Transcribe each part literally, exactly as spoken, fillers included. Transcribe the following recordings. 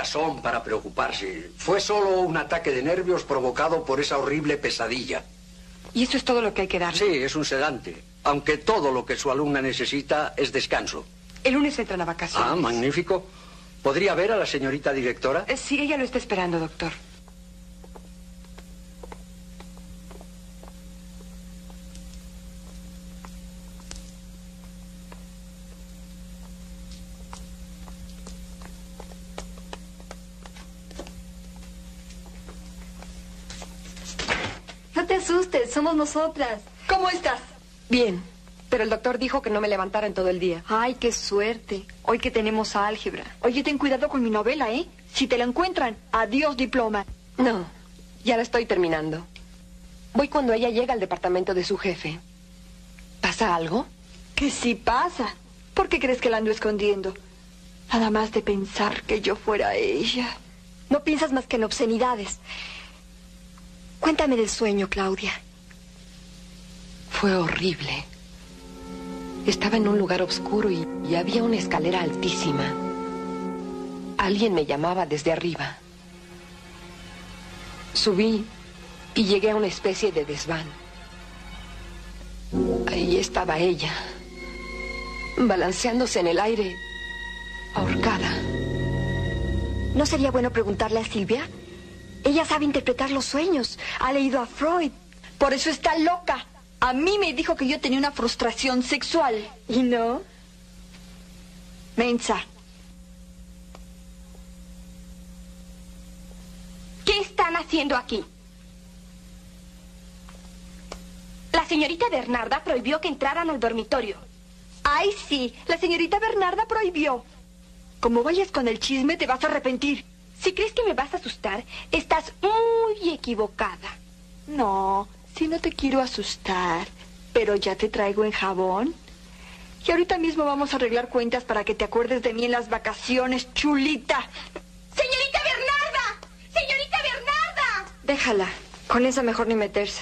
razón para preocuparse. Fue solo un ataque de nervios provocado por esa horrible pesadilla. ¿Y eso es todo lo que hay que darle? Sí, es un sedante. Aunque todo lo que su alumna necesita es descanso. El lunes entran a vacaciones. Ah, magnífico. ¿Podría ver a la señorita directora? Eh, sí, ella lo está esperando, doctor. No te asustes, somos nosotras. ¿Cómo estás? Bien, pero el doctor dijo que no me levantara en todo el día. Ay, qué suerte. Hoy que tenemos álgebra. Oye, ten cuidado con mi novela, ¿eh? Si te la encuentran, adiós diploma. No, ya la estoy terminando. Voy cuando ella llega al departamento de su jefe. ¿Pasa algo? Que sí pasa. ¿Por qué crees que la ando escondiendo? Nada más de pensar que yo fuera ella. No piensas más que en obscenidades. Cuéntame del sueño, Claudia. Fue horrible. Estaba en un lugar oscuro y, y había una escalera altísima. Alguien me llamaba desde arriba. Subí y llegué a una especie de desván. Ahí estaba ella, balanceándose en el aire, ahorcada. ¿No sería bueno preguntarle a Silvia? Ella sabe interpretar los sueños. Ha leído a Freud. Por eso está loca. A mí me dijo que yo tenía una frustración sexual. ¿Y no? Mensa. ¿Qué están haciendo aquí? La señorita Bernarda prohibió que entraran al dormitorio. Ay, sí. La señorita Bernarda prohibió. Como vayas con el chisme, te vas a arrepentir. Si crees que me vas a asustar, estás muy equivocada. No, si no te quiero asustar, pero ya te traigo en jabón. Y ahorita mismo vamos a arreglar cuentas para que te acuerdes de mí en las vacaciones, chulita. ¡Señorita Bernarda! ¡Señorita Bernarda! Déjala, con esa mejor ni meterse.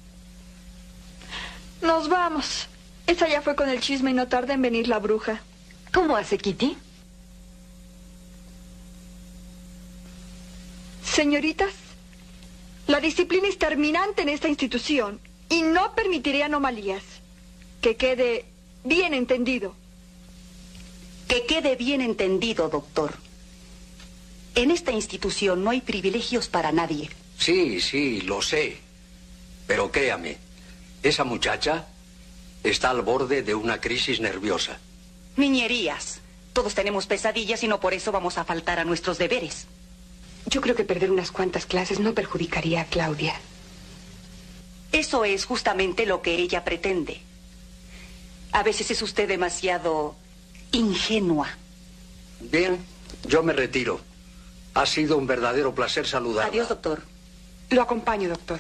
Nos vamos. Esa ya fue con el chisme y no tarda en venir la bruja. ¿Cómo hace, Kitty? Señoritas, la disciplina es terminante en esta institución y no permitiré anomalías. Que quede bien entendido. Que quede bien entendido, doctor. En esta institución no hay privilegios para nadie. Sí, sí, lo sé. Pero créame, esa muchacha está al borde de una crisis nerviosa. Niñerías. Todos tenemos pesadillas y no por eso vamos a faltar a nuestros deberes. Yo creo que perder unas cuantas clases no perjudicaría a Claudia. Eso es justamente lo que ella pretende. A veces es usted demasiado ingenua. Bien, yo me retiro. Ha sido un verdadero placer saludarla. Adiós, doctor. Lo acompaño, doctor.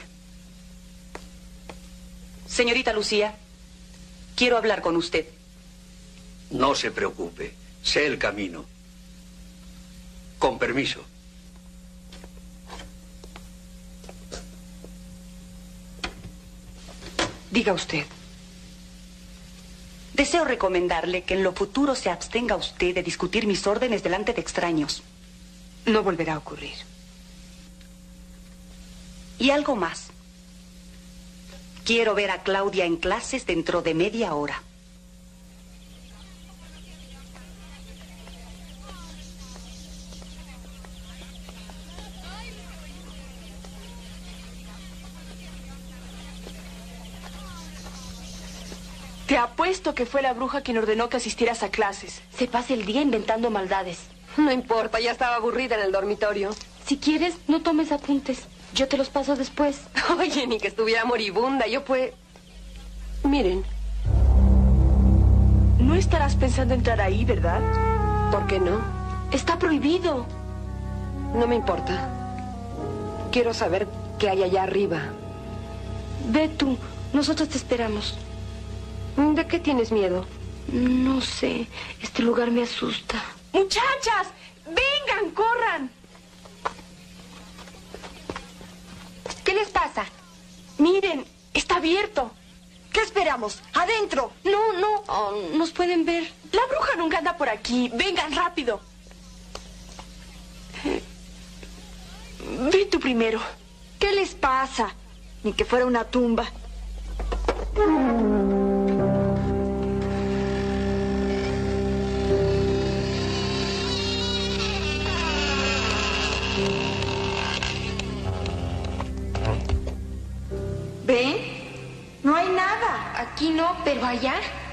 Señorita Lucía, quiero hablar con usted. No se preocupe, sé el camino. Con permiso. Diga usted. Deseo recomendarle que en lo futuro se abstenga usted de discutir mis órdenes delante de extraños. No volverá a ocurrir. Y algo más. Quiero ver a Claudia en clases dentro de media hora. Te apuesto que fue la bruja quien ordenó que asistieras a clases. Se pasa el día inventando maldades. No importa, ya estaba aburrida en el dormitorio. Si quieres, no tomes apuntes. Yo te los paso después. Oye, ni que estuviera moribunda. Yo pues... Miren. No estarás pensando entrar ahí, ¿verdad? ¿Por qué no? Está prohibido. No me importa. Quiero saber qué hay allá arriba. Ve tú. Nosotros te esperamos. ¿De qué tienes miedo? No sé. Este lugar me asusta. ¡Muchachas! ¡Vengan, corran! ¿Qué les pasa? Miren, está abierto. ¿Qué esperamos? ¡Adentro! No, no. Oh, nos pueden ver. La bruja nunca anda por aquí. Vengan, rápido. Eh, Ve tú primero. ¿Qué les pasa? Ni que fuera una tumba. ¿Ven? No hay nada. Aquí no, pero allá.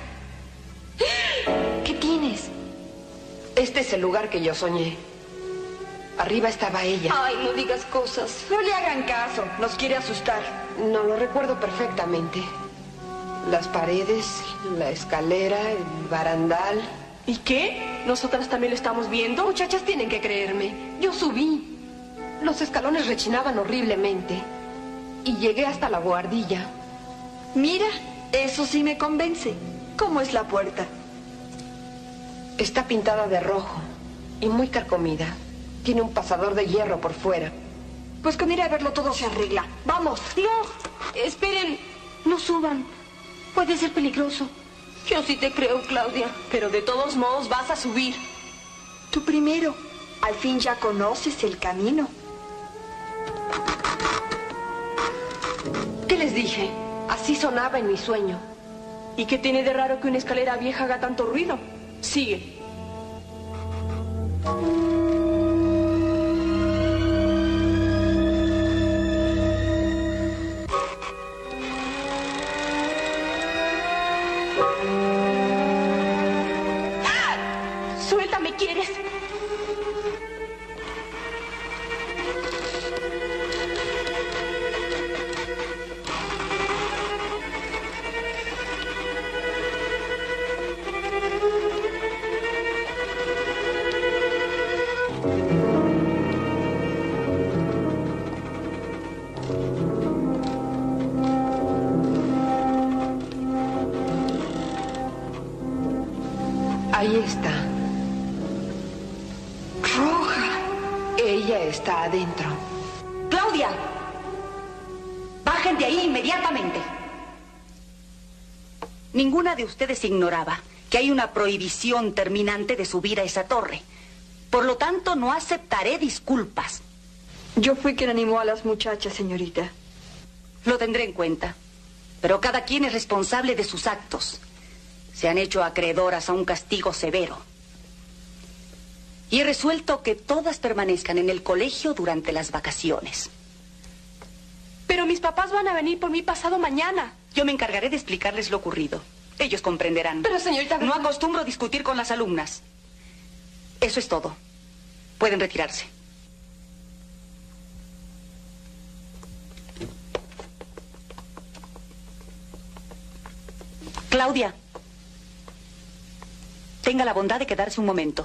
¿Qué tienes? Este es el lugar que yo soñé. Arriba estaba ella. Ay, no digas cosas. No le hagan caso. Nos quiere asustar. No lo recuerdo perfectamente. Las paredes, la escalera, el barandal. ¿Y qué? ¿Nosotras también lo estamos viendo? Muchachas, tienen que creerme. Yo subí. Los escalones rechinaban horriblemente. Y llegué hasta la buhardilla. Mira, eso sí me convence. ¿Cómo es la puerta? Está pintada de rojo y muy carcomida. Tiene un pasador de hierro por fuera. Pues con ir a verlo todo se arregla. ¡Vamos! No, esperen, no suban. Puede ser peligroso. Yo sí te creo, Claudia. Pero de todos modos vas a subir. Tú primero. Al fin ya conoces el camino. ¿Qué les dije? Así sonaba en mi sueño. ¿Y qué tiene de raro que una escalera vieja haga tanto ruido? Sigue. Suéltame, ¿quieres? Ahí está. ¡Roja! Ella está adentro. ¡Claudia! ¡Bajen de ahí inmediatamente! Ninguna de ustedes ignoraba que hay una prohibición terminante de subir a esa torre. Por lo tanto, no aceptaré disculpas. Yo fui quien animó a las muchachas, señorita. Lo tendré en cuenta. Pero cada quien es responsable de sus actos. Se han hecho acreedoras a un castigo severo. Y he resuelto que todas permanezcan en el colegio durante las vacaciones. Pero mis papás van a venir por mí pasado mañana. Yo me encargaré de explicarles lo ocurrido. Ellos comprenderán. Pero, señorita... No acostumbro discutir con las alumnas. Eso es todo. Pueden retirarse. Claudia, tenga la bondad de quedarse un momento.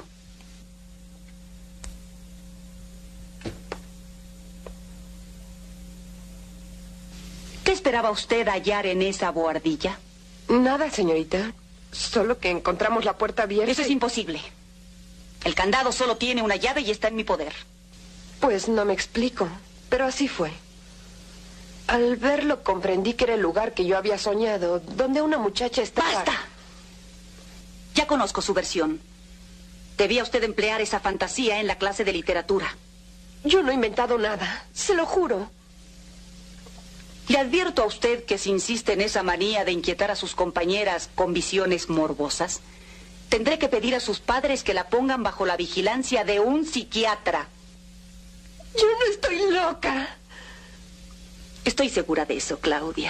¿Qué esperaba usted hallar en esa bohardilla? Nada, señorita. Solo que encontramos la puerta abierta. Eso es imposible. El candado solo tiene una llave y está en mi poder. Pues no me explico, pero así fue. Al verlo comprendí que era el lugar que yo había soñado, donde una muchacha estaba... ¡Basta! Ya conozco su versión. Debía usted emplear esa fantasía en la clase de literatura. Yo no he inventado nada, se lo juro. Le advierto a usted que si insiste en esa manía de inquietar a sus compañeras con visiones morbosas, tendré que pedir a sus padres que la pongan bajo la vigilancia de un psiquiatra. Yo no estoy loca. Estoy segura de eso, Claudia.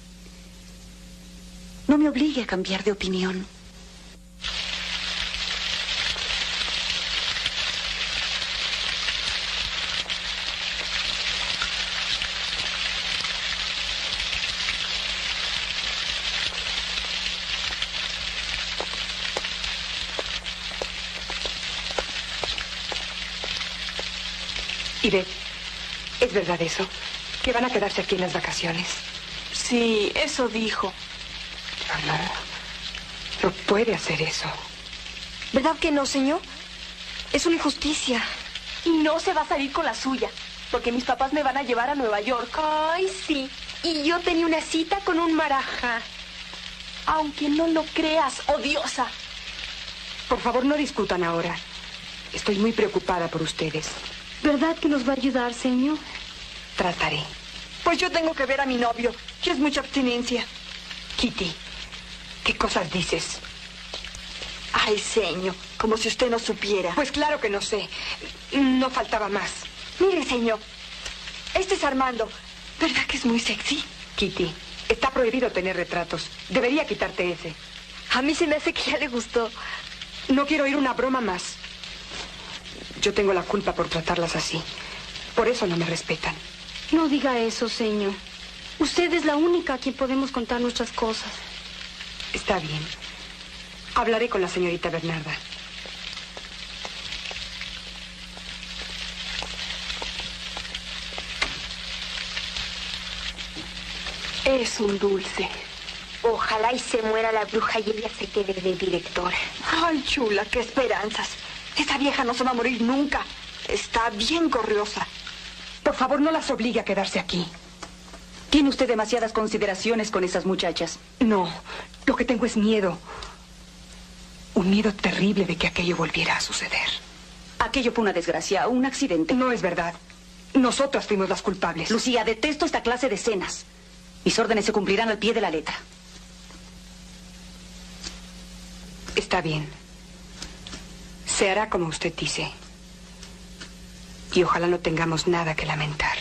No me obligue a cambiar de opinión. Y ve, ¿es verdad eso? ¿Que van a quedarse aquí en las vacaciones? Sí, eso dijo. No, no. No puede hacer eso. ¿Verdad que no, señor? Es una injusticia. Y no se va a salir con la suya, porque mis papás me van a llevar a Nueva York. Ay, sí. Y yo tenía una cita con un marajá. Aunque no lo creas, odiosa. Por favor, no discutan ahora. Estoy muy preocupada por ustedes. ¿Verdad que nos va a ayudar, señor? Trataré. Pues yo tengo que ver a mi novio, que es mucha abstinencia. Kitty, ¿qué cosas dices? Ay, señor, como si usted no supiera. Pues claro que no sé. No faltaba más. Mire, señor, este es Armando. ¿Verdad que es muy sexy? Kitty, está prohibido tener retratos. Debería quitarte ese. A mí se me hace que ya le gustó. No quiero oír una broma más. Yo tengo la culpa por tratarlas así. Por eso no me respetan. No diga eso, señor. Usted es la única a quien podemos contar nuestras cosas. Está bien. Hablaré con la señorita Bernarda. Eres un dulce. Ojalá y se muera la bruja y ella se quede de directora. Ay, chula, qué esperanzas. Esa vieja no se va a morir nunca. Está bien corriosa. Por favor, no las obligue a quedarse aquí. Tiene usted demasiadas consideraciones con esas muchachas. No, lo que tengo es miedo. Un miedo terrible de que aquello volviera a suceder. Aquello fue una desgracia, un accidente. No es verdad. Nosotras fuimos las culpables. Lucía, detesto esta clase de escenas. Mis órdenes se cumplirán al pie de la letra. Está bien. Se hará como usted dice. Y ojalá no tengamos nada que lamentar.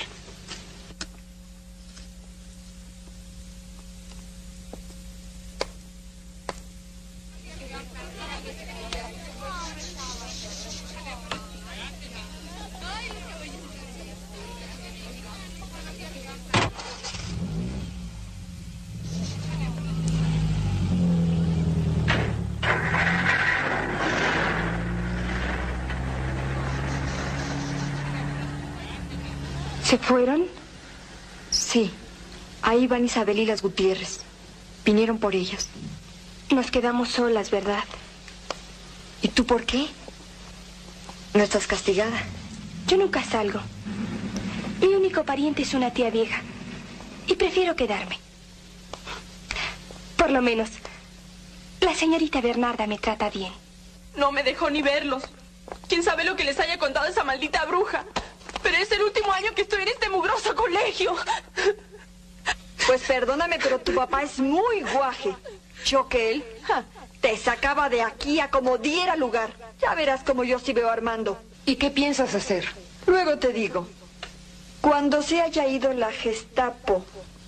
¿Se fueron? Sí. Ahí van Isabel y las Gutiérrez. Vinieron por ellas. Nos quedamos solas, ¿verdad? ¿Y tú por qué? ¿No estás castigada? Yo nunca salgo. Mi único pariente es una tía vieja. Y prefiero quedarme. Por lo menos, la señorita Bernarda me trata bien. No me dejó ni verlos. ¿Quién sabe lo que les haya contado esa maldita bruja? Pero es el último año que estoy en este mugroso colegio. Pues perdóname, pero tu papá es muy guaje. Yo que él ja, te sacaba de aquí a como diera lugar. Ya verás como yo sí veo a Armando. ¿Y qué piensas hacer? Luego te digo. Cuando se haya ido la Gestapo.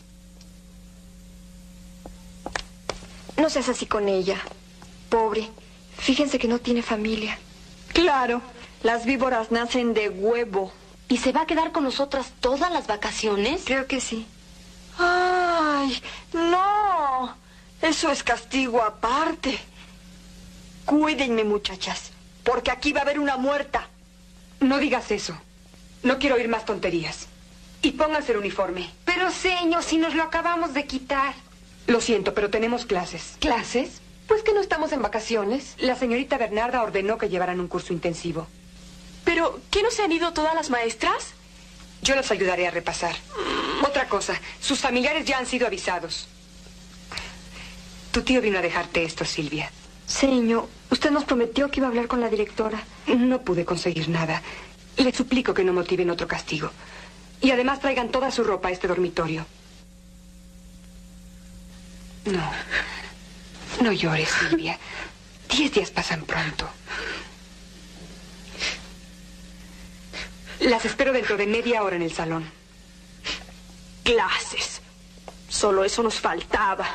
No seas así con ella. Pobre. Fíjense que no tiene familia. Claro. Las víboras nacen de huevo. ¿Y se va a quedar con nosotras todas las vacaciones? Creo que sí. ¡Ay! ¡No! Eso es castigo aparte. Cuídenme, muchachas, porque aquí va a haber una muerta. No digas eso. No quiero oír más tonterías. Y pónganse el uniforme. Pero, señor, si nos lo acabamos de quitar. Lo siento, pero tenemos clases. ¿Clases? Pues que no estamos en vacaciones. La señorita Bernarda ordenó que llevaran un curso intensivo. ¿Pero qué no se han ido todas las maestras? Yo las ayudaré a repasar. Otra cosa, sus familiares ya han sido avisados. Tu tío vino a dejarte esto, Silvia. Señor, usted nos prometió que iba a hablar con la directora. No pude conseguir nada. Le suplico que no motiven otro castigo. Y además traigan toda su ropa a este dormitorio. No. No llores, Silvia. Diez días pasan pronto. Las espero dentro de media hora en el salón. Clases. Solo eso nos faltaba.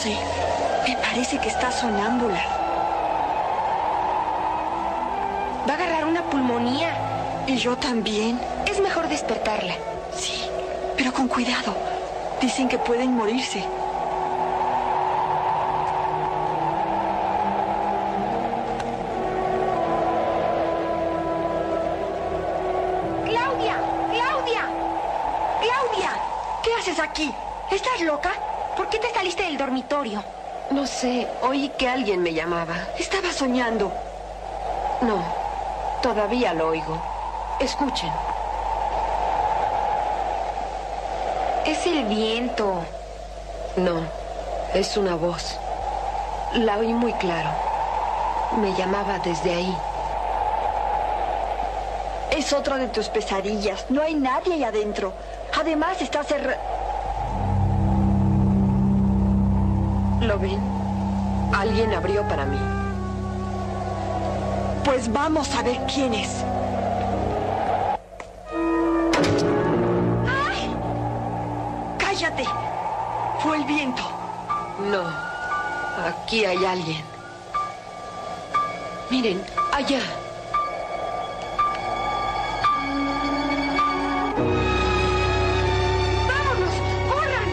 sé. Me parece que está sonámbula. Va a agarrar una pulmonía. Y yo también. Es mejor despertarla. Sí, pero con cuidado. Dicen que pueden morirse. ¡Claudia! ¡Claudia! ¡Claudia! ¿Qué haces aquí? ¿Estás loca? ¿Por qué te saliste del dormitorio? No sé, oí que alguien me llamaba. Estaba soñando. No, todavía lo oigo. Escuchen. Es el viento. No, es una voz. La oí muy claro. Me llamaba desde ahí. Es otra de tus pesadillas. No hay nadie ahí adentro. Además, está cerrado. ¿Lo ven? Alguien abrió para mí. Pues vamos a ver quién es. ¡Ay! ¡Cállate! Fue el viento. No, aquí hay alguien. Miren, allá. ¡Vámonos! ¡Corran!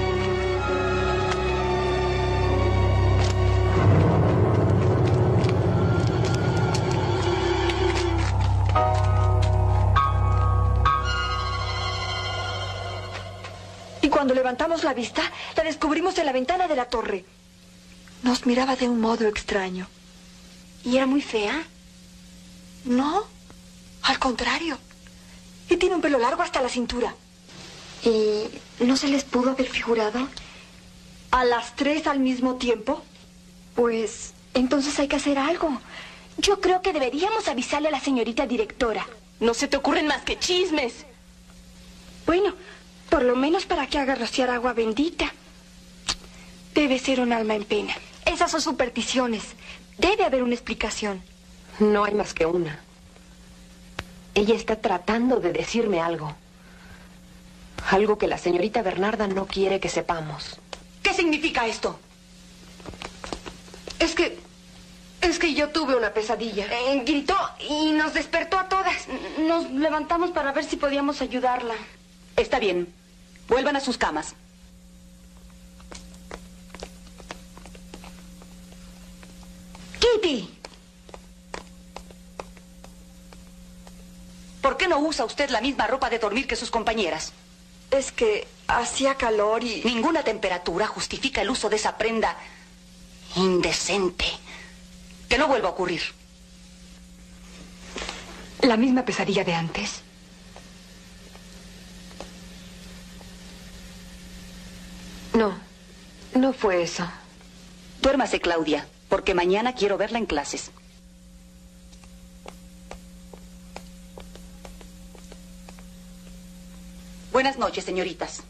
Y cuando levantamos la vista, la descubrimos en la ventana de la torre. Nos miraba de un modo extraño. ¿Y era muy fea? No, al contrario. Y tiene un pelo largo hasta la cintura. ¿Y no se les pudo haber figurado? ¿A las tres al mismo tiempo? Pues entonces hay que hacer algo. Yo creo que deberíamos avisarle a la señorita directora. No se te ocurren más que chismes. Bueno, por lo menos para que haga rociar agua bendita. Debe ser un alma en pena. Esas son supersticiones. Debe haber una explicación. No hay más que una. Ella está tratando de decirme algo. Algo que la señorita Bernarda no quiere que sepamos. ¿Qué significa esto? Es que... Es que yo tuve una pesadilla. Eh, gritó y nos despertó a todas. Nos levantamos para ver si podíamos ayudarla. Está bien. Vuelvan a sus camas. ¡Kitty! ¿Por qué no usa usted la misma ropa de dormir que sus compañeras? Es que hacía calor y... Ninguna temperatura justifica el uso de esa prenda indecente. Que no vuelva a ocurrir. ¿La misma pesadilla de antes? No, no fue eso. Duérmase, Claudia, porque mañana quiero verla en clases. Buenas noches, señoritas.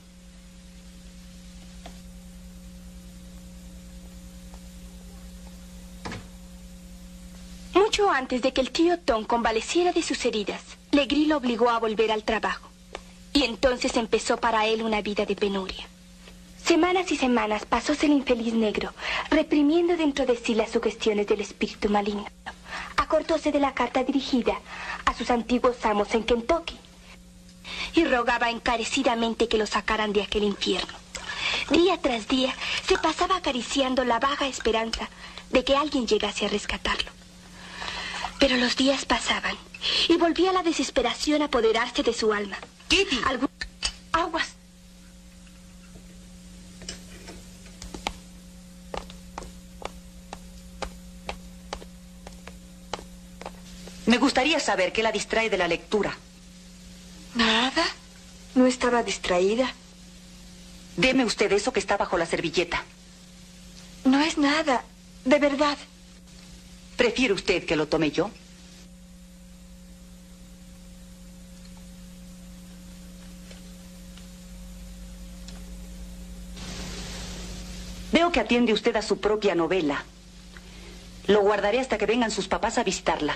Mucho antes de que el tío Tom convaleciera de sus heridas, Legree lo obligó a volver al trabajo. Y entonces empezó para él una vida de penuria. Semanas y semanas pasóse el infeliz negro, reprimiendo dentro de sí las sugestiones del espíritu maligno. Acordóse de la carta dirigida a sus antiguos amos en Kentucky y rogaba encarecidamente que lo sacaran de aquel infierno. Día tras día se pasaba acariciando la vaga esperanza de que alguien llegase a rescatarlo. Pero los días pasaban y volvía la desesperación a apoderarse de su alma. Kitty. Algún... Aguas. Me gustaría saber qué la distrae de la lectura. Nada. No estaba distraída. Deme usted eso que está bajo la servilleta. No es nada. De verdad. ¿Prefiere usted que lo tome yo? Veo que atiende usted a su propia novela. Lo guardaré hasta que vengan sus papás a visitarla.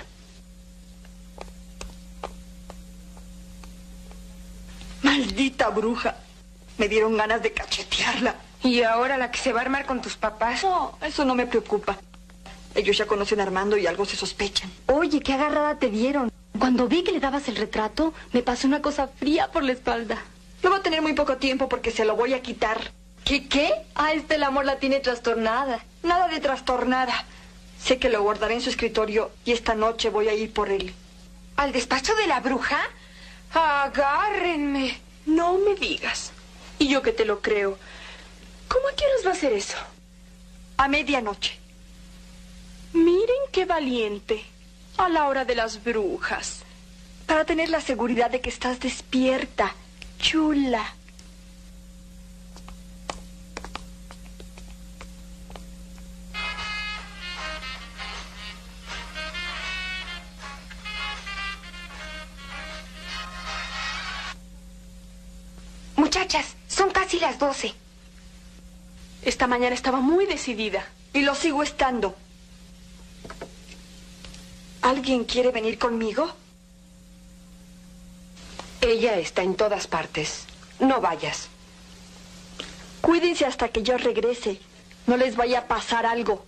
Maldita bruja. Me dieron ganas de cachetearla. ¿Y ahora la que se va a armar con tus papás? No, eso no me preocupa. Ellos ya conocen a Armando y algo se sospechan. Oye, qué agarrada te dieron. Cuando vi que le dabas el retrato, me pasó una cosa fría por la espalda. No va a tener muy poco tiempo porque se lo voy a quitar. ¿Qué, qué? Ah, este el amor la tiene trastornada. Nada de trastornada. Sé que lo guardaré en su escritorio y esta noche voy a ir por él. ¿Al despacho de la bruja? Agárrenme. No me digas. Y yo que te lo creo. ¿Cómo a qué horas va a hacer eso? A medianoche. Miren qué valiente. A la hora de las brujas. Para tener la seguridad de que estás despierta, chula. Muchachas, son casi las doce. Esta mañana estaba muy decidida. Y lo sigo estando. ¿Alguien quiere venir conmigo? Ella está en todas partes. No vayas. Cuídense hasta que yo regrese. No les vaya a pasar algo.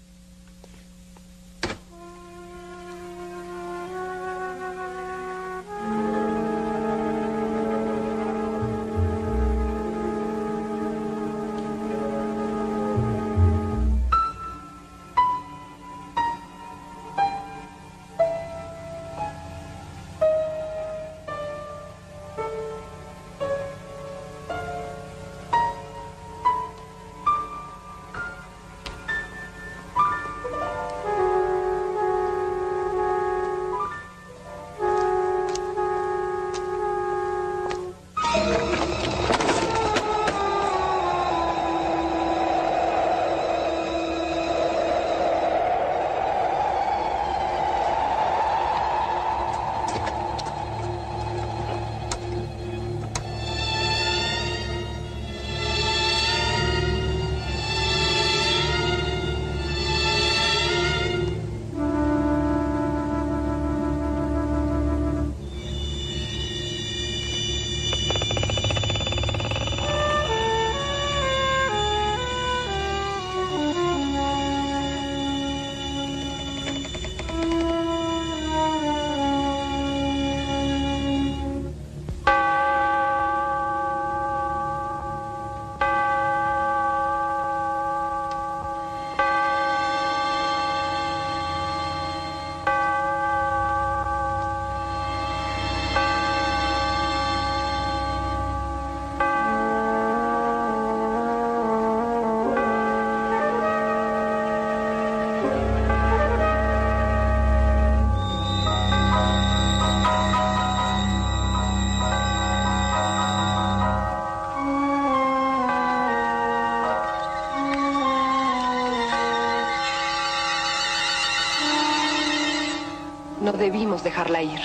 No debimos dejarla ir.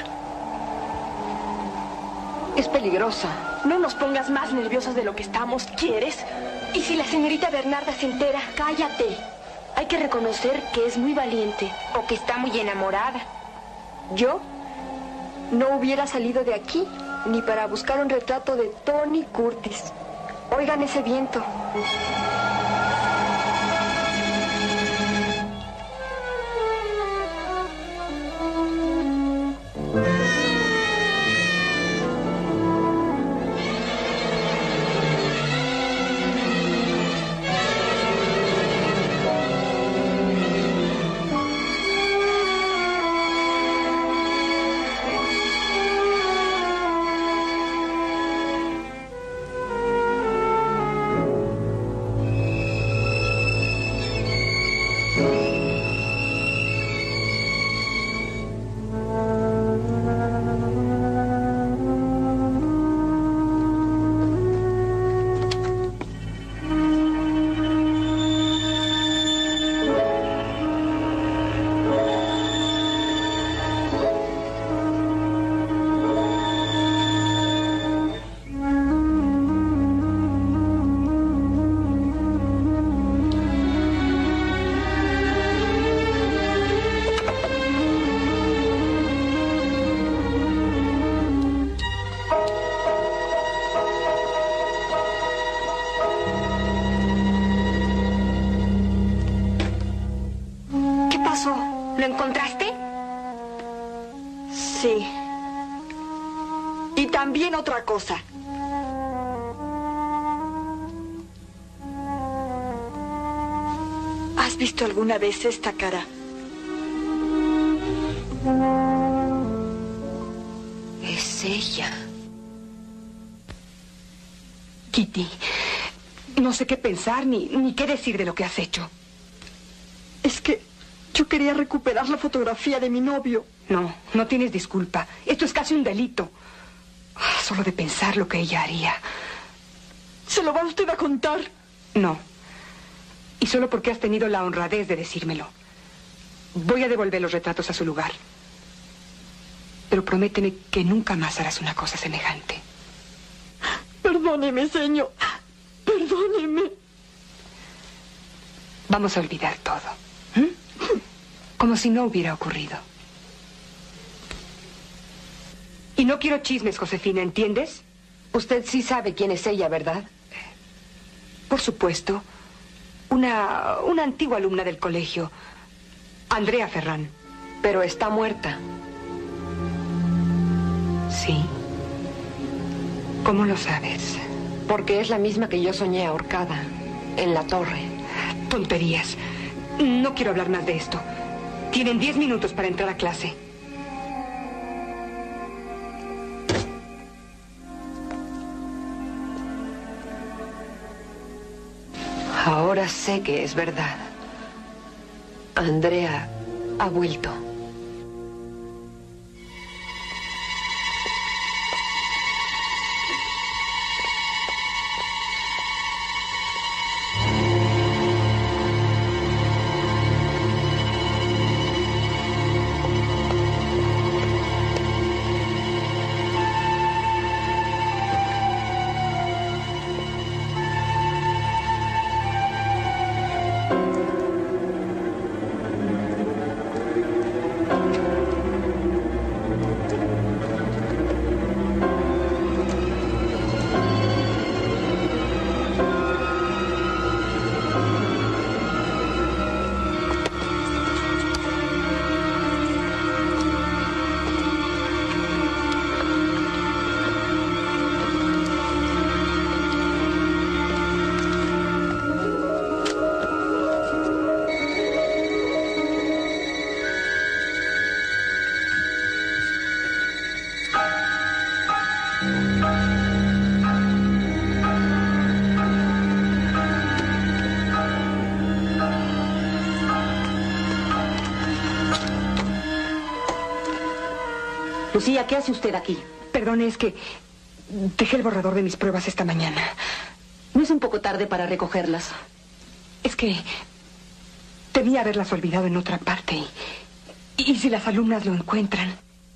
Es peligrosa. No nos pongas más nerviosos de lo que estamos, ¿quieres? ¿Y si la señorita Bernarda se entera? Cállate. Hay que reconocer que es muy valiente. O que está muy enamorada. Yo no hubiera salido de aquí ni para buscar un retrato de Tony Curtis. Oigan ese viento. ¿Lo encontraste? Sí. Y también otra cosa. ¿Has visto alguna vez esta cara? Es ella. Kitty, no sé qué pensar ni, ni qué decir de lo que has hecho. Es que yo quería recuperar la fotografía de mi novio. No, no tienes disculpa. Esto es casi un delito. Solo de pensar lo que ella haría. ¿Se lo va usted a contar? No. Y solo porque has tenido la honradez de decírmelo. Voy a devolver los retratos a su lugar. Pero prométeme que nunca más harás una cosa semejante. Perdóneme, señor. Perdóneme. Vamos a olvidar todo. ¿Mm? Como si no hubiera ocurrido. Y no quiero chismes, Josefina, ¿entiendes? Usted sí sabe quién es ella, ¿verdad? Por supuesto. Una, una antigua alumna del colegio. Andrea Ferrán. Pero está muerta. Sí. ¿Cómo lo sabes? Porque es la misma que yo soñé ahorcada, en la torre. Tonterías. No quiero hablar más de esto. Tienen diez minutos para entrar a clase. Ahora sé que es verdad. Andrea ha vuelto. Lucía, ¿qué hace usted aquí? Perdone, es que dejé el borrador de mis pruebas esta mañana. ¿No es un poco tarde para recogerlas? Es que temía haberlas olvidado en otra parte. Y, y si las alumnas lo encuentran.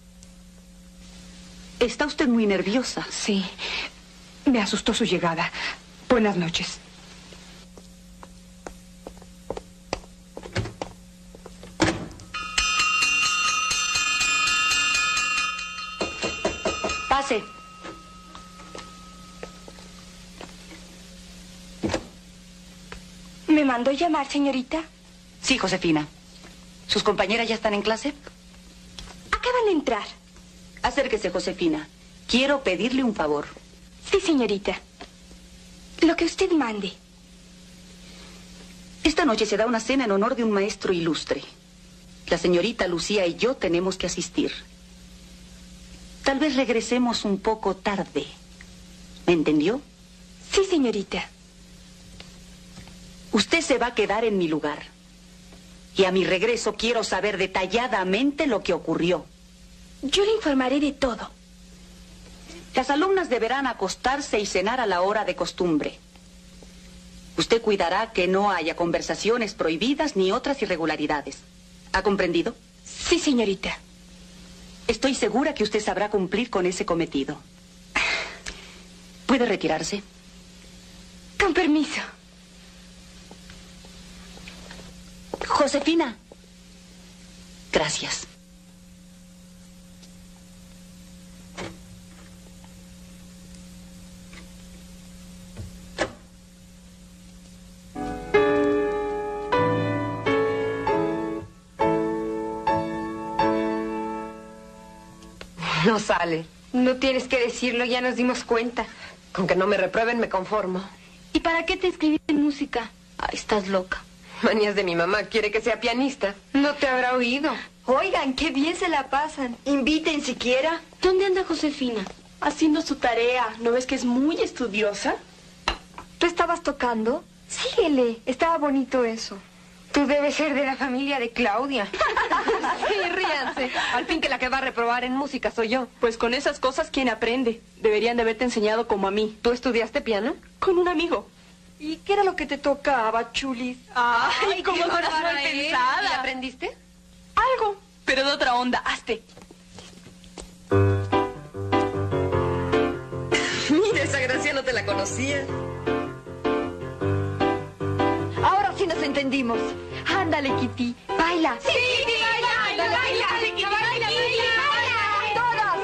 Está usted muy nerviosa. Sí. Me asustó su llegada. Buenas noches. Pase. ¿Me mandó llamar, señorita? Sí, Josefina. ¿Sus compañeras ya están en clase? Acaban de entrar. Acérquese, Josefina. Quiero pedirle un favor. Sí, señorita. Lo que usted mande. Esta noche se da una cena en honor de un maestro ilustre. La señorita Lucía y yo tenemos que asistir. Tal vez regresemos un poco tarde. ¿Me entendió? Sí, señorita. Usted se va a quedar en mi lugar. Y a mi regreso quiero saber detalladamente lo que ocurrió. Yo le informaré de todo. Las alumnas deberán acostarse y cenar a la hora de costumbre. Usted cuidará que no haya conversaciones prohibidas ni otras irregularidades. ¿Ha comprendido? Sí, señorita. Estoy segura que usted sabrá cumplir con ese cometido. ¿Puede retirarse? Con permiso. Josefina. Gracias. No sale. No tienes que decirlo, ya nos dimos cuenta. Con que no me reprueben me conformo. ¿Y para qué te inscribiste en música? Ay, estás loca. Manías de mi mamá, quiere que sea pianista. No te habrá oído. Oigan, qué bien se la pasan. Inviten siquiera. ¿Dónde anda Josefina? Haciendo su tarea. ¿No ves que es muy estudiosa? ¿Tú estabas tocando? Síguele, estaba bonito eso. Tú debes ser de la familia de Claudia. Sí, ríanse. Al fin que la que va a reprobar en música soy yo. Pues con esas cosas, ¿quién aprende? Deberían de haberte enseñado como a mí. ¿Tú estudiaste piano? Con un amigo. ¿Y qué era lo que te tocaba, Chulis? Ay, cómo qué estás bárbara mal eres. pensada. ¿Y aprendiste? Algo, pero de otra onda. Hazte. Mira, esa gracia no te la conocía. Ahora sí nos entendimos. Ándale, Kitty, baila. Sí, Kitty, baila, baila, baila, baila, Kitty, baila, baila, ¡Todas!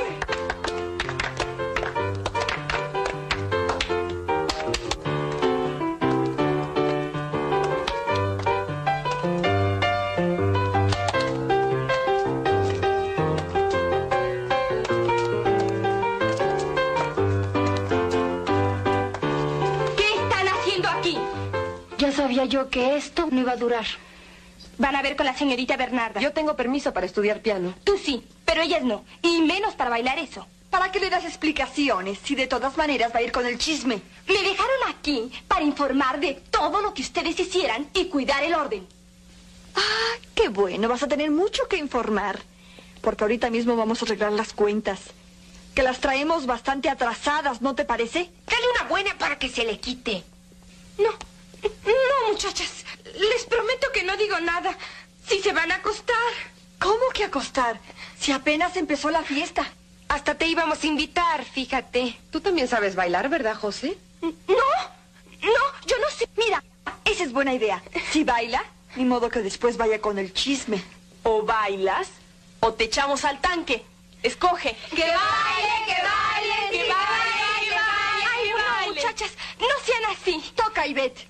¿Qué están haciendo aquí? Ya sabía yo que esto no iba a durar. Van a ver con la señorita Bernarda. Yo tengo permiso para estudiar piano. Tú sí, pero ellas no. Y menos para bailar eso. ¿Para qué le das explicaciones si de todas maneras va a ir con el chisme? Me dejaron aquí para informar de todo lo que ustedes hicieran y cuidar el orden. Ah, qué bueno, vas a tener mucho que informar. Porque ahorita mismo vamos a arreglar las cuentas. Que las traemos bastante atrasadas, ¿no te parece? Dale una buena para que se le quite. No, no, muchachas. Les prometo que no digo nada. Si se van a acostar. ¿Cómo que acostar? Si apenas empezó la fiesta. Hasta te íbamos a invitar, fíjate. Tú también sabes bailar, ¿verdad, José? No, no, yo no sé. Mira, esa es buena idea. Si baila, ni modo que después vaya con el chisme. O bailas o te echamos al tanque. Escoge. ¡Que baile, que baile, que baile, que baile! Ay, no, muchachas, no sean así. Toca, Ivette.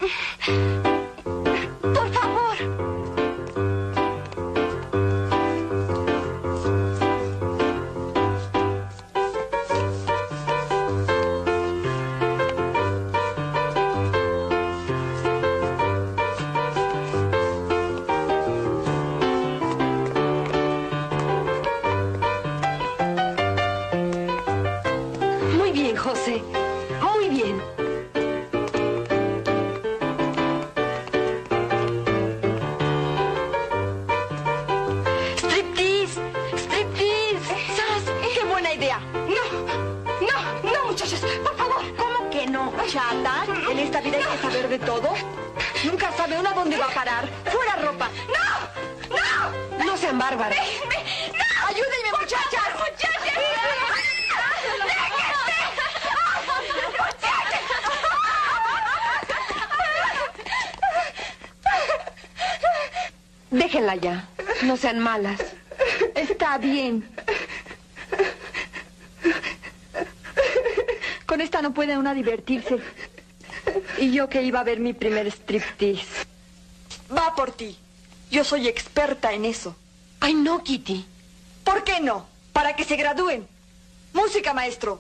Por favor. Muy bien, José. Muy bien. Striptease, striptease. ¿Sabes? Qué buena idea. No, no, no, muchachas, por favor. ¿Cómo que no? Chata, en esta vida hay que saber de todo. Nunca sabe una dónde va a parar. ¡Fuera ropa! ¡No! ¡No! No sean bárbaros. ¡No! ¡Ayúdenme, muchachas! ¡Muchachas! Déjenla ya. No sean malas. Está bien. Con esta no puede una divertirse. Y yo que iba a ver mi primer striptease. Va por ti. Yo soy experta en eso. Ay, no, Kitty. ¿Por qué no? Para que se gradúen. Música, maestro.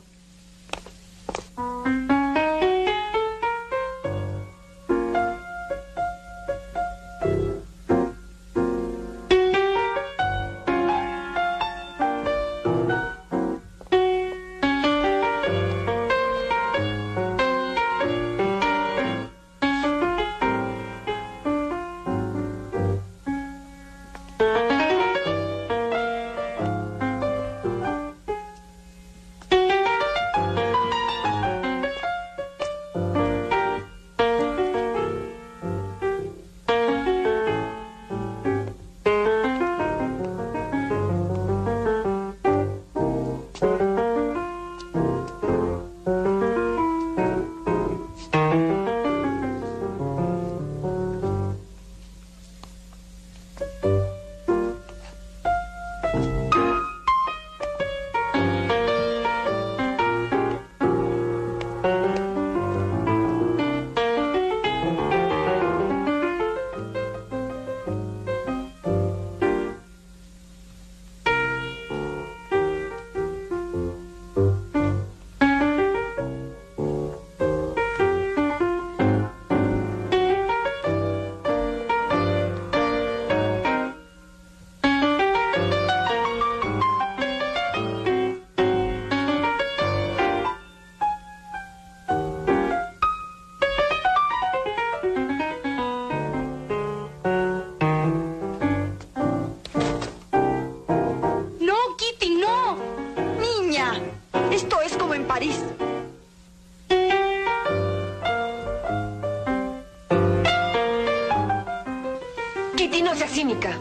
Kitty, no seas cínica.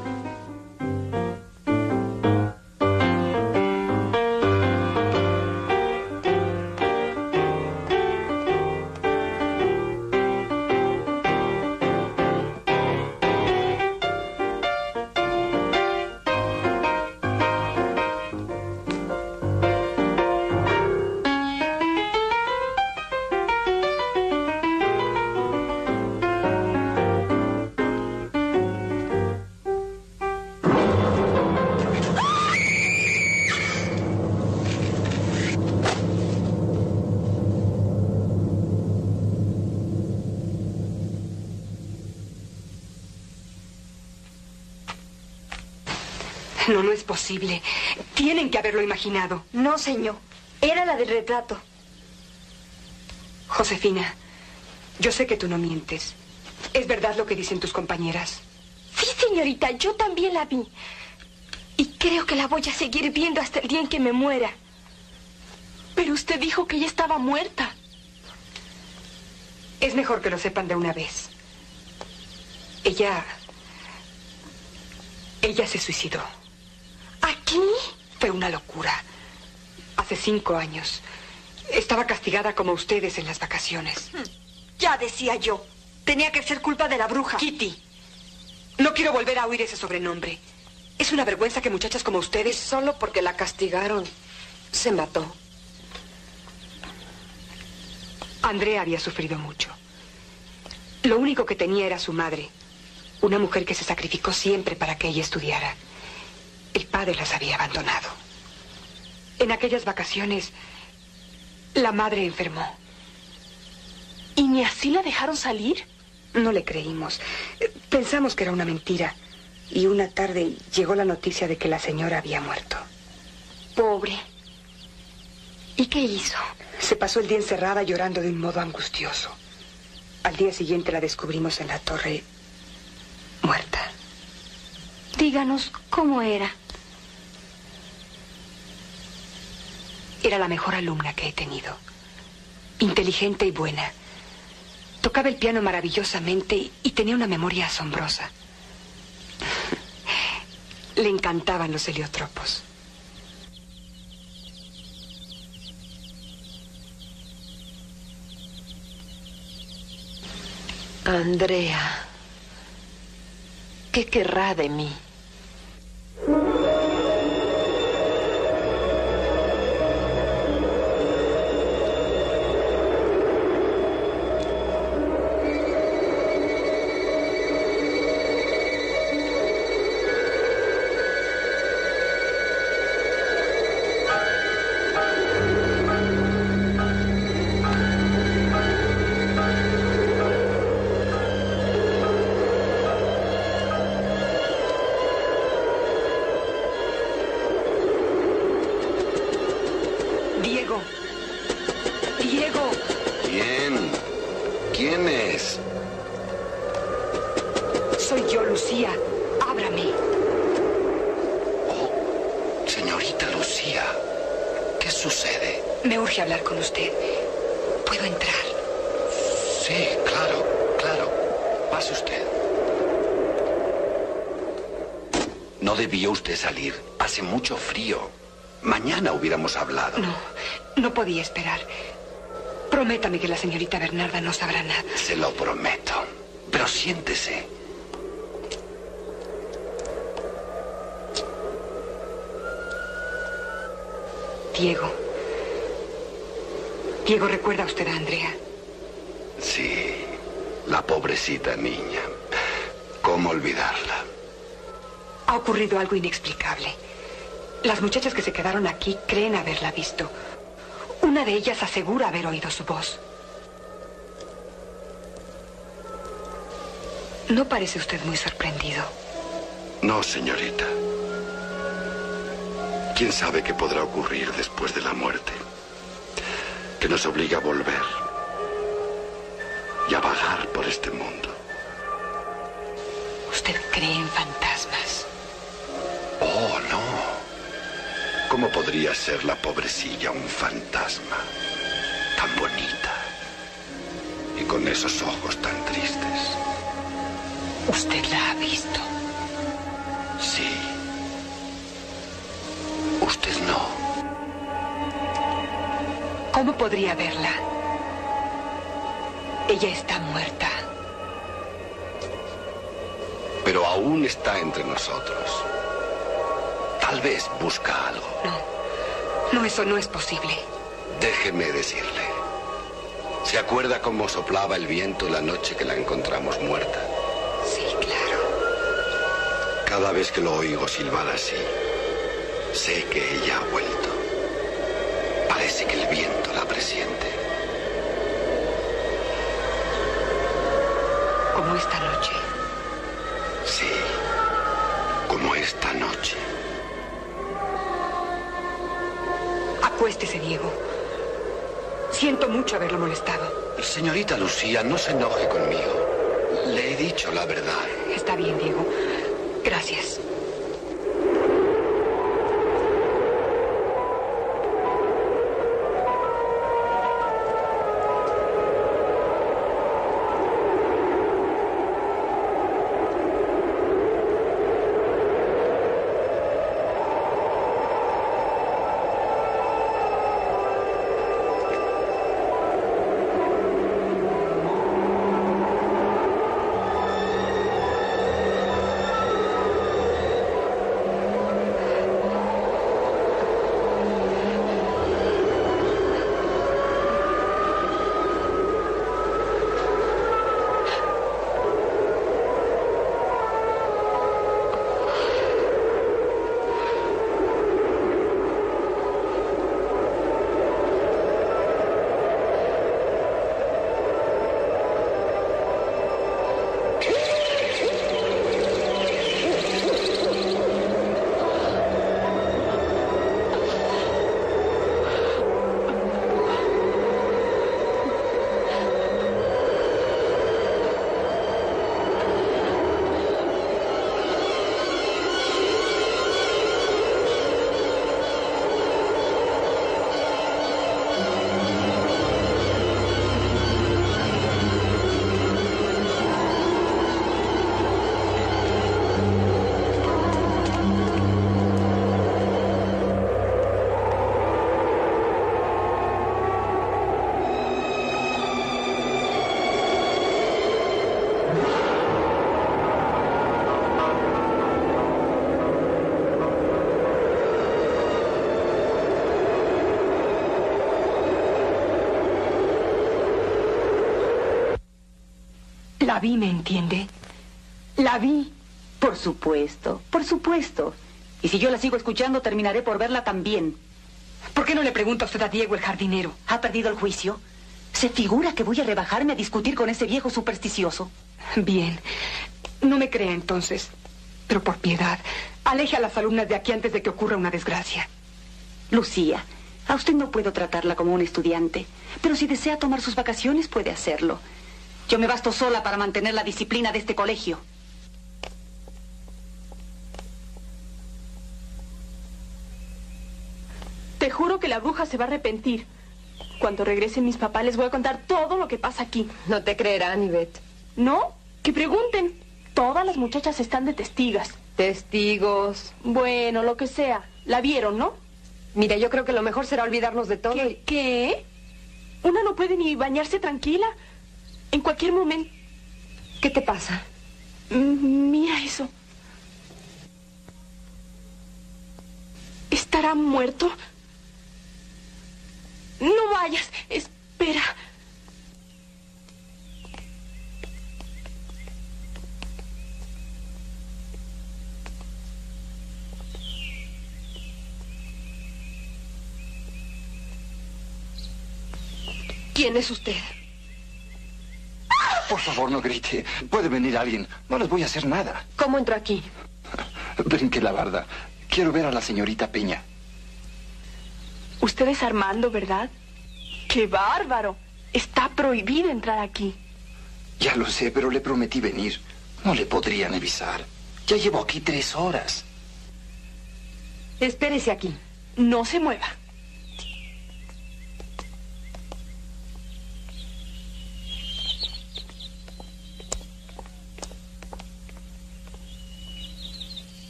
No, no es posible. Tienen que haberlo imaginado. No, señor. Era la del retrato. Josefina, yo sé que tú no mientes. ¿Es verdad lo que dicen tus compañeras? Sí, señorita, yo también la vi. Y creo que la voy a seguir viendo hasta el día en que me muera. Pero usted dijo que ella estaba muerta. Es mejor que lo sepan de una vez. Ella... Ella se suicidó. ¿Aquí? Fue una locura. Hace cinco años. Estaba castigada como ustedes en las vacaciones. Ya decía yo. Tenía que ser culpa de la bruja. Kitty, no quiero volver a oír ese sobrenombre. Es una vergüenza que muchachas como ustedes... Solo porque la castigaron, se mató. Andrea había sufrido mucho. Lo único que tenía era su madre. Una mujer que se sacrificó siempre para que ella estudiara. El padre las había abandonado. En aquellas vacaciones, la madre enfermó. ¿Y ni así la dejaron salir? No le creímos. Pensamos que era una mentira. Y una tarde llegó la noticia de que la señora había muerto. Pobre. ¿Y qué hizo? Se pasó el día encerrada llorando de un modo angustioso. Al día siguiente la descubrimos en la torre, muerta. Díganos cómo era. Era la mejor alumna que he tenido. Inteligente y buena. Tocaba el piano maravillosamente y tenía una memoria asombrosa. Le encantaban los heliotropos. Andrea, ¿qué querrá de mí? Diego. Diego. ¿Quién? ¿Quién es? Soy yo, Lucía. Ábrame. Oh, señorita Lucía, ¿qué sucede? Me urge hablar con usted. ¿Puedo entrar? Sí, claro, claro. Pase usted. No debió usted salir. Hace mucho frío. Mañana hubiéramos hablado. No, no podía esperar. Prométame que la señorita Bernarda no sabrá nada. Se lo prometo. Pero siéntese. Diego. Diego, ¿recuerda usted a Andrea? Sí, la pobrecita niña. ¿Cómo olvidarla? Ha ocurrido algo inexplicable. Las muchachas que se quedaron aquí creen haberla visto. Una de ellas asegura haber oído su voz. ¿No parece usted muy sorprendido? No, señorita. ¿Quién sabe qué podrá ocurrir después de la muerte? Que nos obliga a volver y a vagar por este mundo. ¿Usted cree en fantasmas? Oh, no. ¿Cómo podría ser la pobrecilla un fantasma? Tan bonita. Y con esos ojos tan tristes. ¿Usted la ha visto? podría verla. Ella está muerta. Pero aún está entre nosotros. Tal vez busca algo. No, no, eso no es posible. Déjeme decirle. ¿Se acuerda cómo soplaba el viento la noche que la encontramos muerta? Sí, claro. Cada vez que lo oigo silbar así, sé que ella ha vuelto. Parece que el viento la presiente. Como esta noche. Sí, como esta noche. Acuéstese, Diego. Siento mucho haberlo molestado. Señorita Lucía, no se enoje conmigo. Le he dicho la verdad. Está bien, Diego. Gracias. La vi, ¿me entiende? La vi. Por supuesto, por supuesto. Y si yo la sigo escuchando, terminaré por verla también. ¿Por qué no le pregunta usted a Diego, el jardinero? ¿Ha perdido el juicio? ¿Se figura que voy a rebajarme a discutir con ese viejo supersticioso? Bien. No me crea entonces. Pero por piedad, aleje a las alumnas de aquí antes de que ocurra una desgracia. Lucía, a usted no puedo tratarla como un estudiante. Pero si desea tomar sus vacaciones, puede hacerlo. Yo me basto sola para mantener la disciplina de este colegio. Te juro que la bruja se va a arrepentir. Cuando regresen mis papás les voy a contar todo lo que pasa aquí. No te creerán, Ivette. ¿No? Que pregunten. Todas las muchachas están de testigas. Testigos. Bueno, lo que sea. La vieron, ¿no? Mira, yo creo que lo mejor será olvidarnos de todo. ¿Qué? Y... ¿Qué? Una no puede ni bañarse tranquila. En cualquier momento. ¿Qué te pasa? Mm, mira eso. ¿Estará muerto? No vayas. Espera. ¿Quién es usted? Por favor, no grite. Puede venir alguien. No les voy a hacer nada. ¿Cómo entró aquí? Brinque la barda. Quiero ver a la señorita Peña. Usted es Armando, ¿verdad? ¡Qué bárbaro! Está prohibido entrar aquí. Ya lo sé, pero le prometí venir. No le podrían avisar. Ya llevo aquí tres horas. Espérese aquí. No se mueva.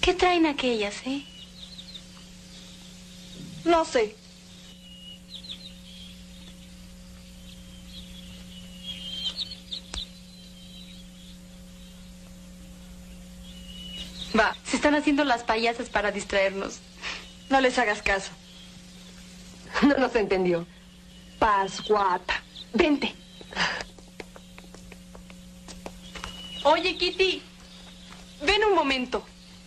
¿Qué traen aquellas, eh? No sé. Va, se están haciendo las payasas para distraernos. No les hagas caso. No nos entendió. Pascuata. Vente. Oye, Kitty, ven un momento.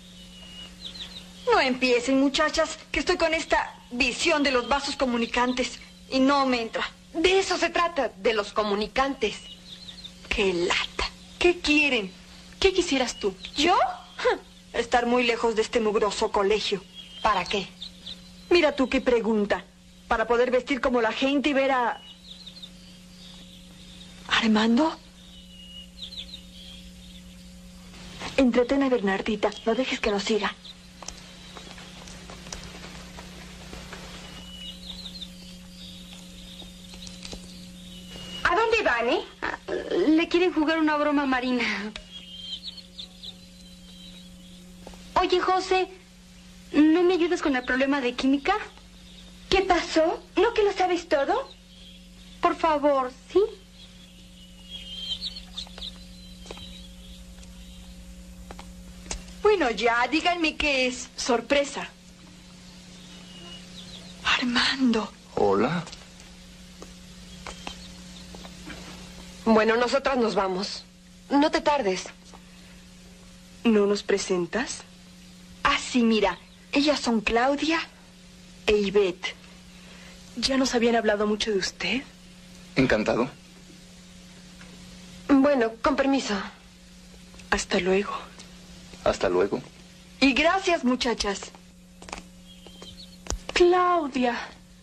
No empiecen, muchachas, que estoy con esta visión de los vasos comunicantes y no me entra. De eso se trata, de los comunicantes. ¡Qué lata! ¿Qué quieren? ¿Qué quisieras tú? ¿Yo? Estar muy lejos de este mugroso colegio. ¿Para qué? Mira tú qué pregunta. Para poder vestir como la gente y ver a... ¿Armando? Entretén a Bernardita. No dejes que nos siga. ¿A dónde van, eh? Ah, le quieren jugar una broma marina. Oye, José, ¿no me ayudas con el problema de química? ¿Qué pasó? ¿No que lo sabes todo? Por favor, ¿sí? Bueno, ya, díganme qué es. Sorpresa. Armando. Hola. Bueno, nosotras nos vamos. No te tardes. ¿No nos presentas? Ah, sí, mira. Ellas son Claudia e Ivette. ¿Ya nos habían hablado mucho de usted? Encantado. Bueno, con permiso. Hasta luego. Hasta luego. Y gracias, muchachas. Claudia.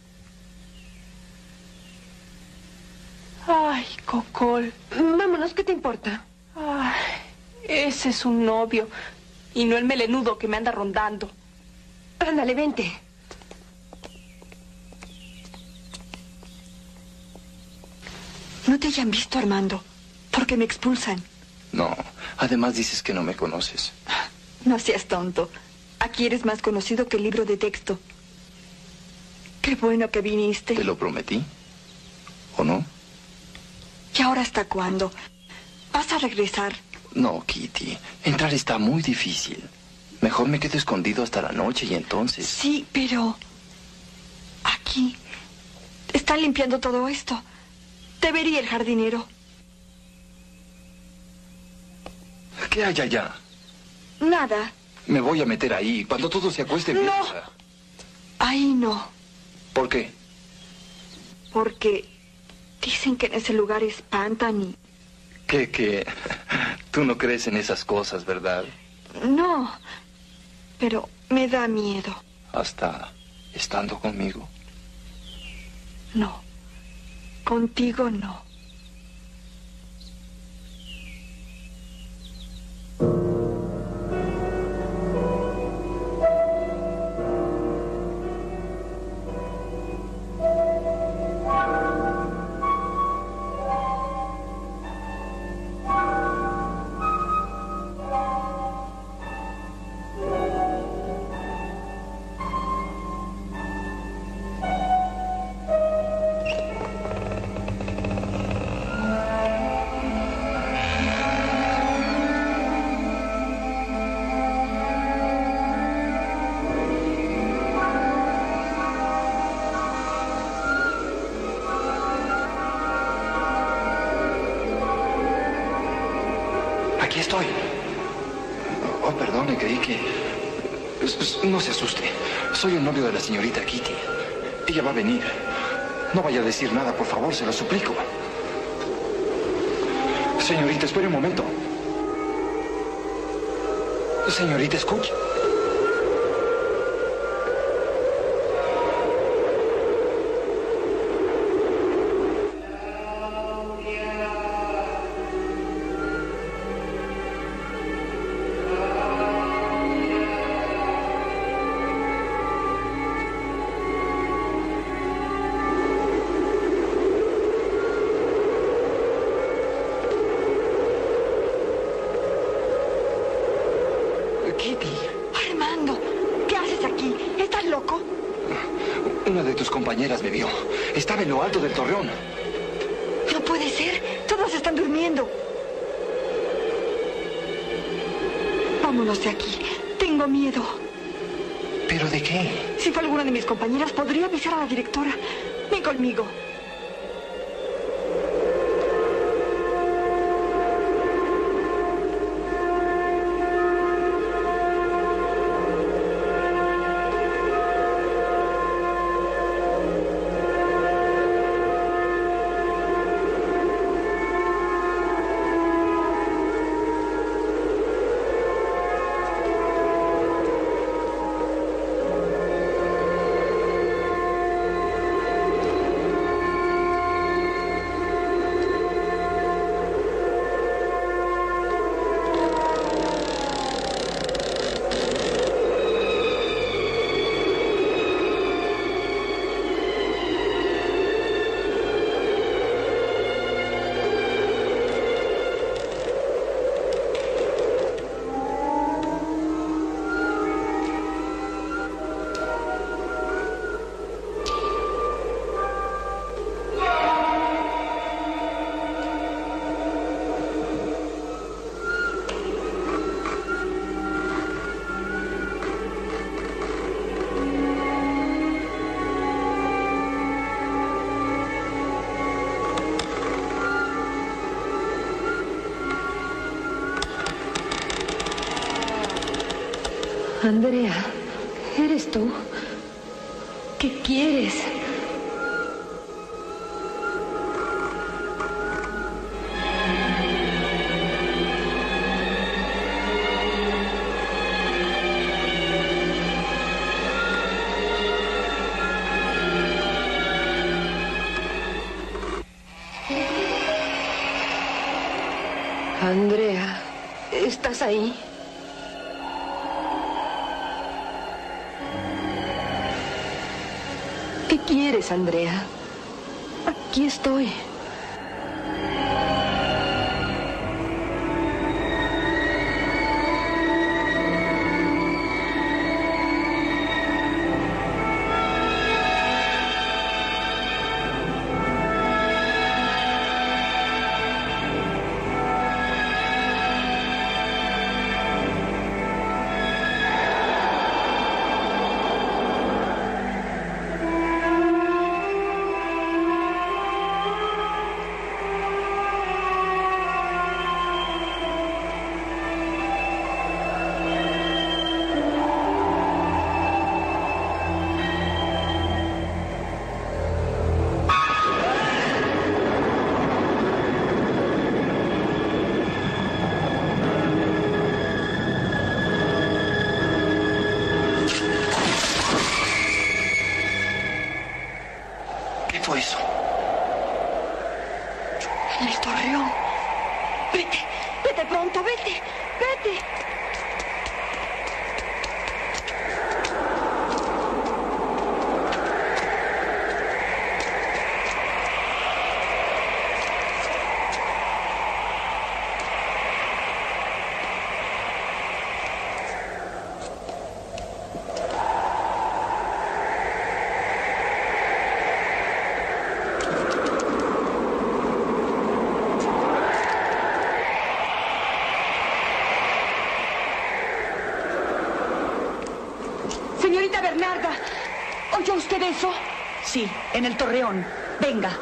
Ay, Cocol. Vámonos, ¿qué te importa? Ay, ese es un novio. Y no el melenudo que me anda rondando. Ándale, vente. No te hayan visto, Armando, porque me expulsan. No, además dices que no me conoces. No seas tonto. Aquí eres más conocido que el libro de texto. Qué bueno que viniste. ¿Te lo prometí? ¿O no? ¿Y ahora hasta cuándo? ¿Vas a regresar? No, Kitty. Entrar está muy difícil. Mejor me quedo escondido hasta la noche y entonces... Sí, pero... Aquí... Están limpiando todo esto. Te vería el jardinero. ¿Qué hay allá? Nada. Me voy a meter ahí. Cuando todo se acueste... No. empieza. Ahí no. ¿Por qué? Porque dicen que en ese lugar espantan y... ¿Qué, qué? Tú no crees en esas cosas, ¿verdad? No, pero me da miedo. Hasta estando conmigo. No, contigo no. Aquí estoy. Oh, perdone, creí que... No se asuste. Soy el novio de la señorita Kitty. Ella va a venir. No vaya a decir nada, por favor, se lo suplico. Señorita, espere un momento. Señorita, escuche. Kitty. Una de tus compañeras me vio. Estaba en lo alto del torreón. No puede ser. Todas están durmiendo. Vámonos de aquí. Tengo miedo. ¿Pero de qué? Si fue alguna de mis compañeras, podría avisar a la directora. Ven conmigo. Andrea, ¿eres tú? ¿Qué quieres? Andrea, ¿estás ahí? ¿Qué quieres, Andrea? Aquí estoy. Señorita Bernarda, ¿oyó usted eso? Sí, en el torreón. Venga.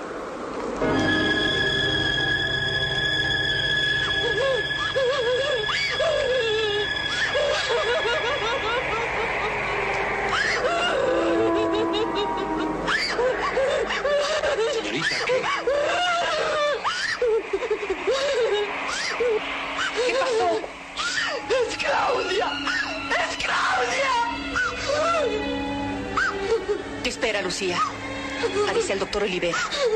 Señorita, ¿qué? ¿Qué pasó? ¡Es Claudia! ¡Es Claudia! ¿Qué espera, Lucía? Avise al doctor Olivera.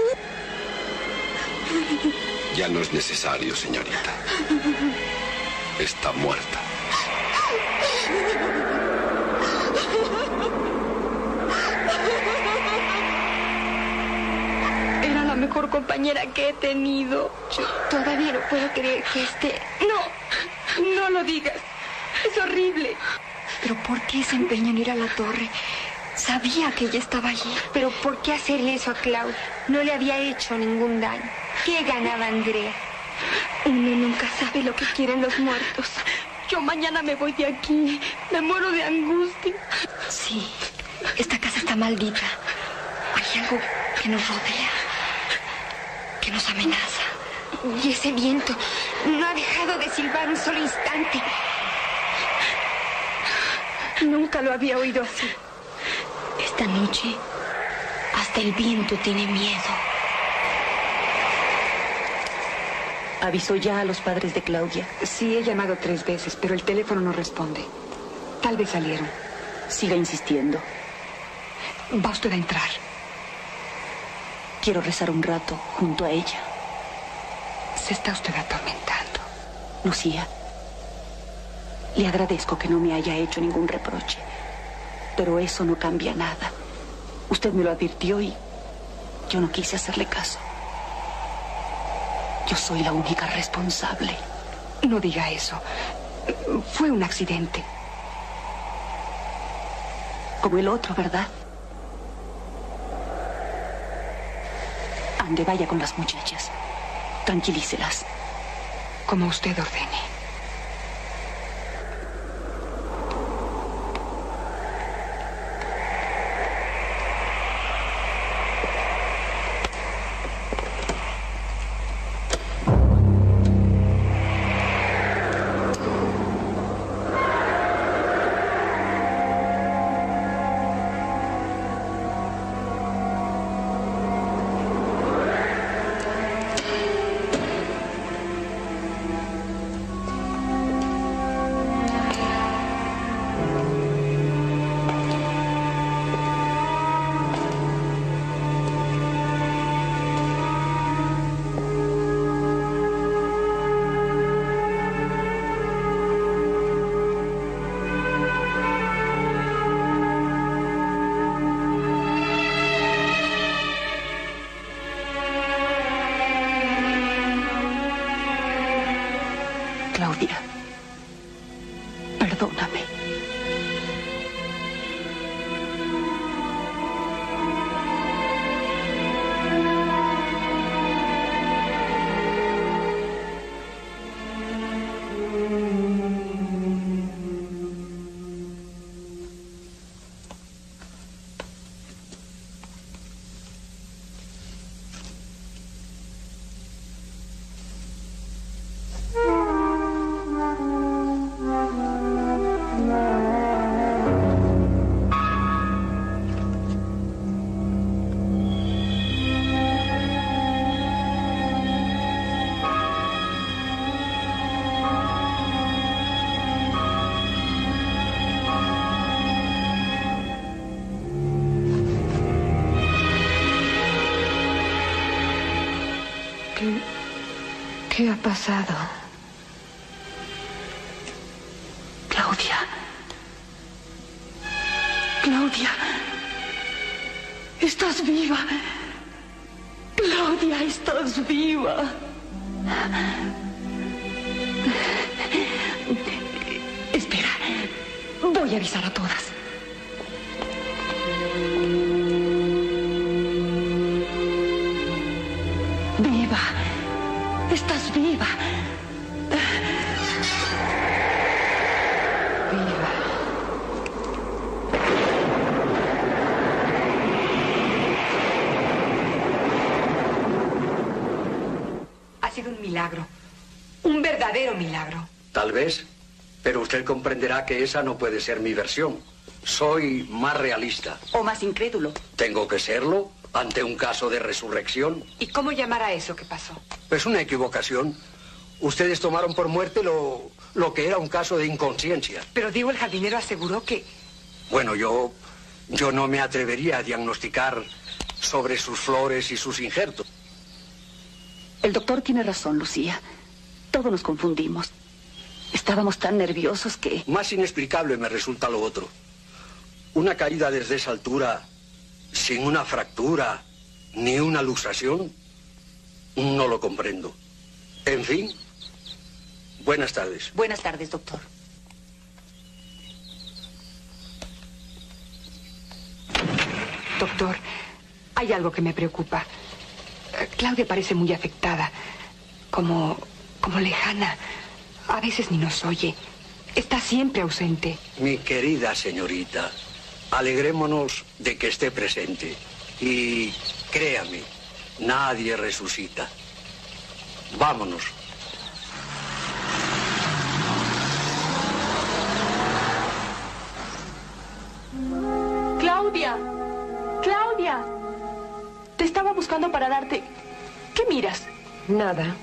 Ya no es necesario, señorita. Está muerta. Era la mejor compañera que he tenido. Yo todavía no puedo creer que esté... No, no lo digas. Es horrible. Pero ¿por qué se empeña en ir a la torre? Sabía que ella estaba allí. Pero ¿por qué hacerle eso a Claudia? No le había hecho ningún daño. ¿Qué ganaba Andrea? Uno nunca sabe lo que quieren los muertos. Yo mañana me voy de aquí. Me muero de angustia. Sí, esta casa está maldita. Hay algo que nos rodea, que nos amenaza. Y ese viento no ha dejado de silbar un solo instante. Nunca lo había oído así. Esta noche, hasta el viento tiene miedo. ¿Avisó ya a los padres de Claudia? Sí, he llamado tres veces, pero el teléfono no responde. Tal vez salieron. Siga insistiendo. Va usted a entrar. Quiero rezar un rato junto a ella. Se está usted atormentando. Lucía, le agradezco que no me haya hecho ningún reproche. Pero eso no cambia nada. Usted me lo advirtió y yo no quise hacerle caso. Yo soy la única responsable. No diga eso. Fue un accidente. Como el otro, ¿verdad? Ande, vaya con las muchachas. Tranquilícelas. Como usted ordene. Claudia, perdóname. ¿Qué ha pasado? Claudia. Claudia. Estás viva. Claudia, estás viva. Espera. Voy a avisar a todas. Viva. Estás viva. Viva. Ha sido un milagro. Un verdadero milagro. Tal vez, pero usted comprenderá que esa no puede ser mi versión. Soy más realista. O más incrédulo. Tengo que serlo ante un caso de resurrección. ¿Y cómo llamar a eso que pasó? Es una equivocación. Ustedes tomaron por muerte lo, lo que era un caso de inconsciencia. Pero Diego el jardinero aseguró que... Bueno, yo, yo no me atrevería a diagnosticar sobre sus flores y sus injertos. El doctor tiene razón, Lucía. Todos nos confundimos. Estábamos tan nerviosos que... Más inexplicable me resulta lo otro. Una caída desde esa altura, sin una fractura ni una luxación, no lo comprendo. En fin, buenas tardes. Buenas tardes, doctor. Doctor, hay algo que me preocupa. Claudia parece muy afectada, como, como lejana. A veces ni nos oye. Está siempre ausente. Mi querida señorita, alegrémonos de que esté presente. Y créame, nadie resucita. Vámonos. Claudia, Claudia, te estaba buscando para darte... ¿Qué miras? Nada.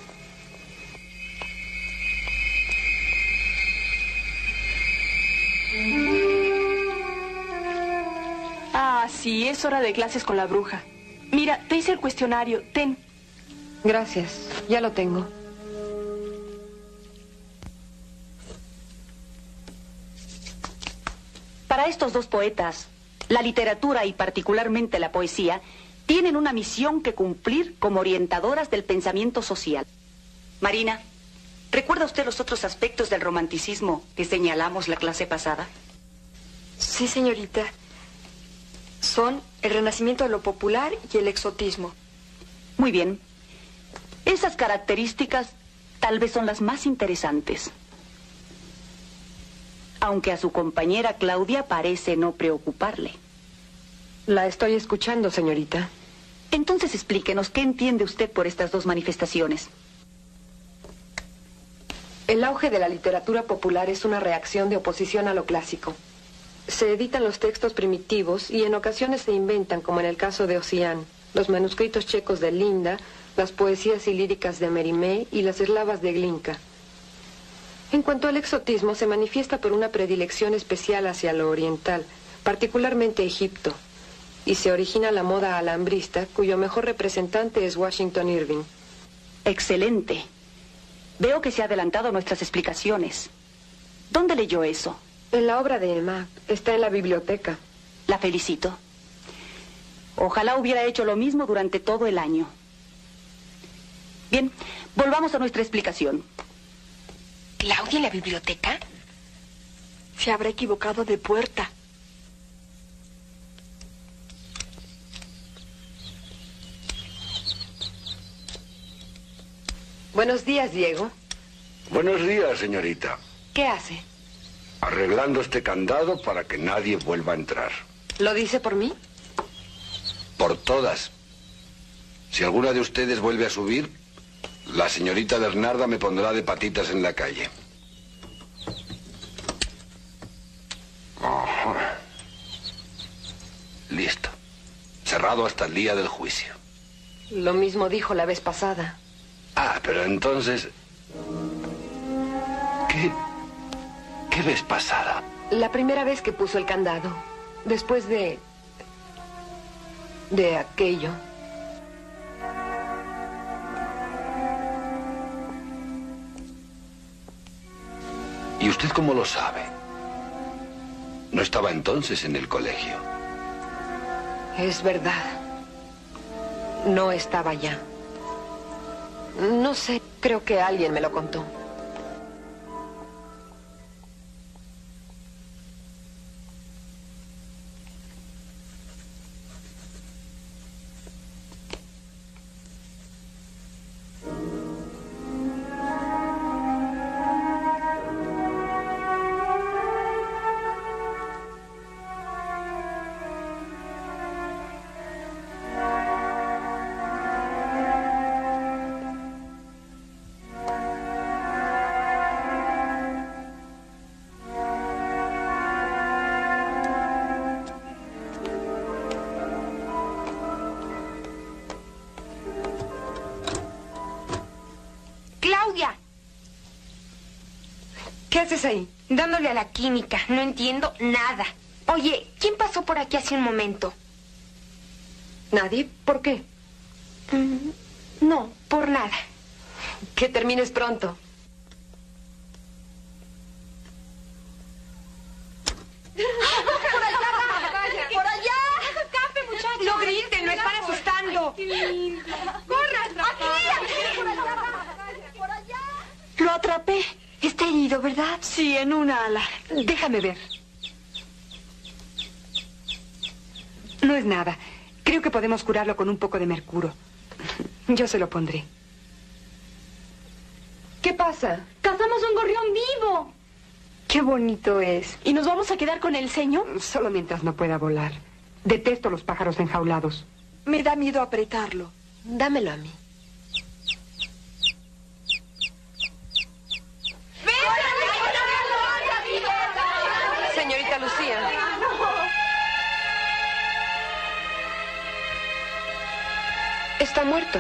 Ah, sí, es hora de clases con la bruja. Mira, te hice el cuestionario, ten. Gracias, ya lo tengo. Para estos dos poetas, la literatura y particularmente la poesía tienen una misión que cumplir como orientadoras del pensamiento social. Marina, ¿recuerda usted los otros aspectos del romanticismo que señalamos la clase pasada? Sí, señorita. Son el renacimiento de lo popular y el exotismo. Muy bien. Esas características tal vez son las más interesantes. Aunque a su compañera Claudia parece no preocuparle. La estoy escuchando, señorita. Entonces explíquenos, ¿qué entiende usted por estas dos manifestaciones? El auge de la literatura popular es una reacción de oposición a lo clásico. Se editan los textos primitivos y en ocasiones se inventan, como en el caso de Ossian, los manuscritos checos de Linda, las poesías y líricas de Mérimée y las eslavas de Glinka. En cuanto al exotismo, se manifiesta por una predilección especial hacia lo oriental, particularmente Egipto, y se origina la moda alambrista, cuyo mejor representante es Washington Irving. Excelente. Veo que se ha adelantado a nuestras explicaciones. ¿Dónde leyó eso? En la obra de Emma. Está en la biblioteca. La felicito. Ojalá hubiera hecho lo mismo durante todo el año. Bien, volvamos a nuestra explicación. ¿Claudia en la biblioteca? Se habrá equivocado de puerta. Buenos días, Diego. Buenos días, señorita. ¿Qué hace? Arreglando este candado para que nadie vuelva a entrar. ¿Lo dice por mí? Por todas. Si alguna de ustedes vuelve a subir, la señorita Bernarda me pondrá de patitas en la calle. Ajá. Listo. Cerrado hasta el día del juicio. Lo mismo dijo la vez pasada. Ah, pero entonces... ¿Qué? ¿Qué vez pasada? La primera vez que puso el candado. Después de... de aquello. ¿Y usted cómo lo sabe? No estaba entonces en el colegio. Es verdad. No estaba ya. No sé, creo que alguien me lo contó. ¡Claudia! ¿Qué haces ahí? Dándole a la química. No entiendo nada. Oye, ¿quién pasó por aquí hace un momento? ¿Nadie? ¿Por qué? Mm, no, por nada. Que termines pronto. ¡Por allá! ¡Por allá! ¡Escape, muchachos! No griten, lo están asustando. ¡Qué lindo! ¡Corran! ¡Aquí! ¡Aquí! ¡Por allá! ¡Por allá! Lo atrapé. Está herido, ¿verdad? Sí, en una ala. Déjame ver. No es nada. Creo que podemos curarlo con un poco de mercurio. Yo se lo pondré. ¿Qué pasa? ¡Cazamos un gorrión vivo! Qué bonito es. ¿Y nos vamos a quedar con el ceño? Solo mientras no pueda volar. Detesto los pájaros enjaulados. Me da miedo apretarlo. Dámelo a mí. Señorita Lucía. Está muerto.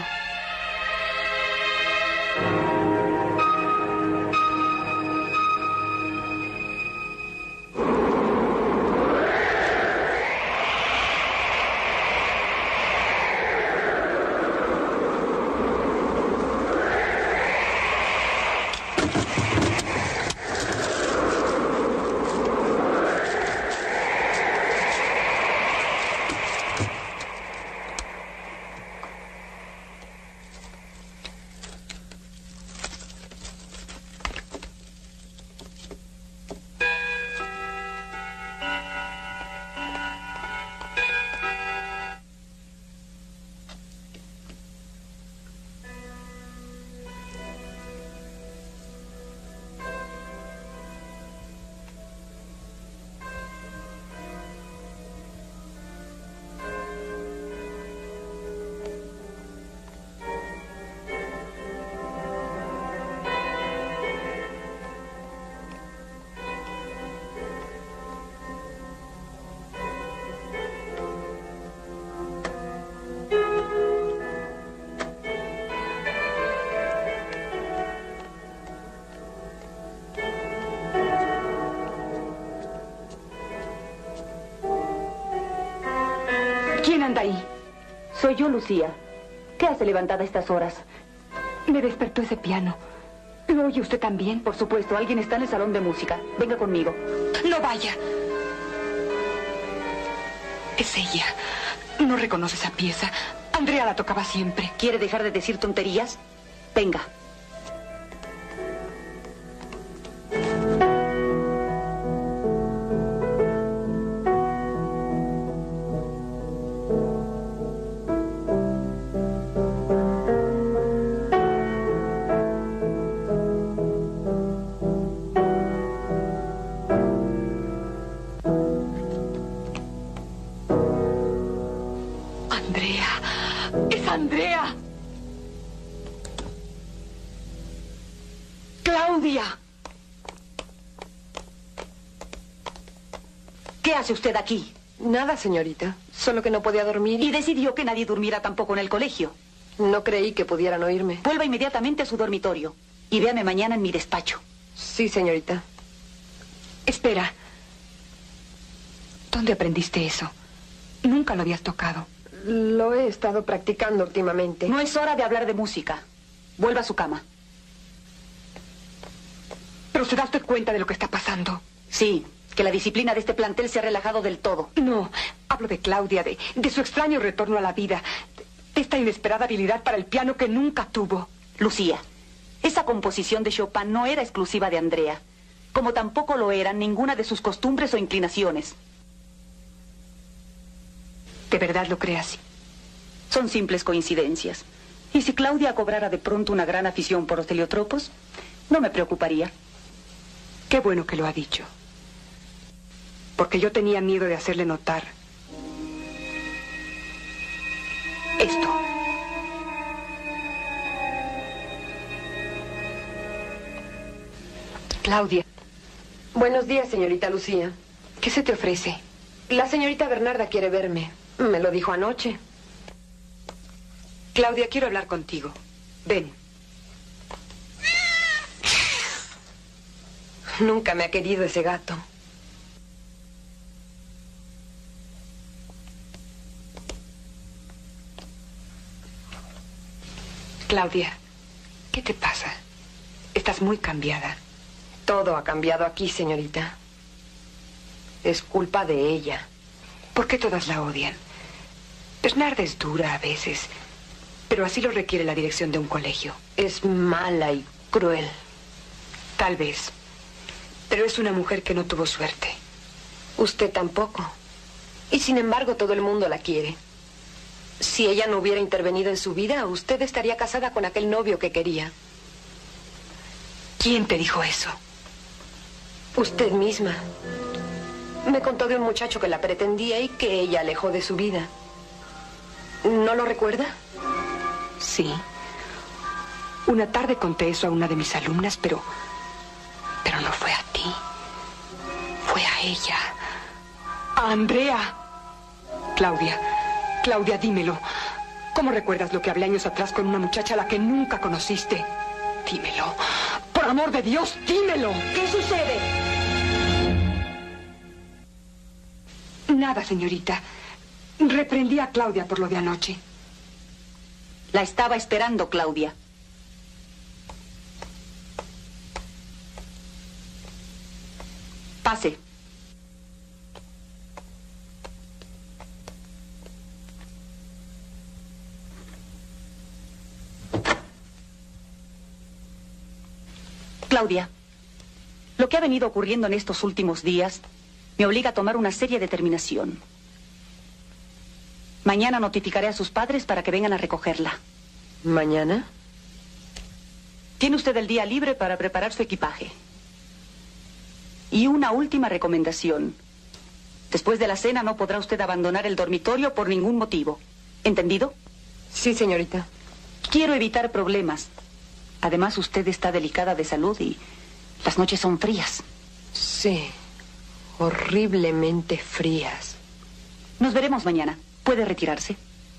¿Quién anda ahí? Soy yo, Lucía. ¿Qué hace levantada a estas horas? Me despertó ese piano. ¿Lo oye usted también? Por supuesto, alguien está en el salón de música. Venga conmigo. No vaya. Es ella. No reconoce esa pieza. Andrea la tocaba siempre. ¿Quiere dejar de decir tonterías? Venga. ¡Andrea! ¡Claudia! ¿Qué hace usted aquí? Nada, señorita. Solo que no podía dormir. Y decidió que nadie durmiera tampoco en el colegio. No creí que pudieran oírme. Vuelva inmediatamente a su dormitorio y véame mañana en mi despacho. Sí, señorita. Espera. ¿Dónde aprendiste eso? Nunca lo habías tocado. Lo he estado practicando últimamente. No es hora de hablar de música. Vuelva a su cama. ¿Pero se da usted cuenta de lo que está pasando? Sí, que la disciplina de este plantel se ha relajado del todo. No, hablo de Claudia, de, de su extraño retorno a la vida, de esta inesperada habilidad para el piano que nunca tuvo. Lucía, esa composición de Chopin no era exclusiva de Andrea, como tampoco lo eran ninguna de sus costumbres o inclinaciones. ¿De verdad lo cree así? Son simples coincidencias. Y si Claudia cobrara de pronto una gran afición por los heliotropos, no me preocuparía. Qué bueno que lo ha dicho. Porque yo tenía miedo de hacerle notar esto. Claudia. Buenos días, señorita Lucía. ¿Qué se te ofrece? La señorita Bernarda quiere verme. Me lo dijo anoche. Claudia, quiero hablar contigo. Ven. Nunca me ha querido ese gato. Claudia, ¿qué te pasa? Estás muy cambiada. Todo ha cambiado aquí, señorita. Es culpa de ella. ¿Por qué todas la odian? Bernarda es dura a veces, pero así lo requiere la dirección de un colegio. Es mala y cruel. Tal vez. Pero es una mujer que no tuvo suerte. Usted tampoco. Y sin embargo, todo el mundo la quiere. Si ella no hubiera intervenido en su vida, usted estaría casada con aquel novio que quería. ¿Quién te dijo eso? Usted misma. Me contó de un muchacho que la pretendía y que ella alejó de su vida. ¿No lo recuerda? Sí. Una tarde conté eso a una de mis alumnas, pero... Pero no fue a ti. Fue a ella. A Andrea. Claudia. Claudia, dímelo. ¿Cómo recuerdas lo que hablé años atrás con una muchacha a la que nunca conociste? Dímelo. Por amor de Dios, dímelo. ¿Qué sucede? Nada, señorita. Reprendí a Claudia por lo de anoche. La estaba esperando, Claudia. Pase. Claudia, lo que ha venido ocurriendo en estos últimos días me obliga a tomar una seria determinación. Mañana notificaré a sus padres para que vengan a recogerla. ¿Mañana? Tiene usted el día libre para preparar su equipaje. Y una última recomendación. Después de la cena no podrá usted abandonar el dormitorio por ningún motivo. ¿Entendido? Sí, señorita. Quiero evitar problemas. Además, usted está delicada de salud y las noches son frías. Sí, horriblemente frías. Nos veremos mañana. ¿Puede retirarse?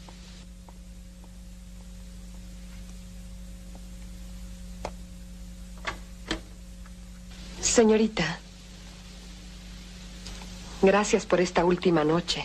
Señorita, gracias por esta última noche.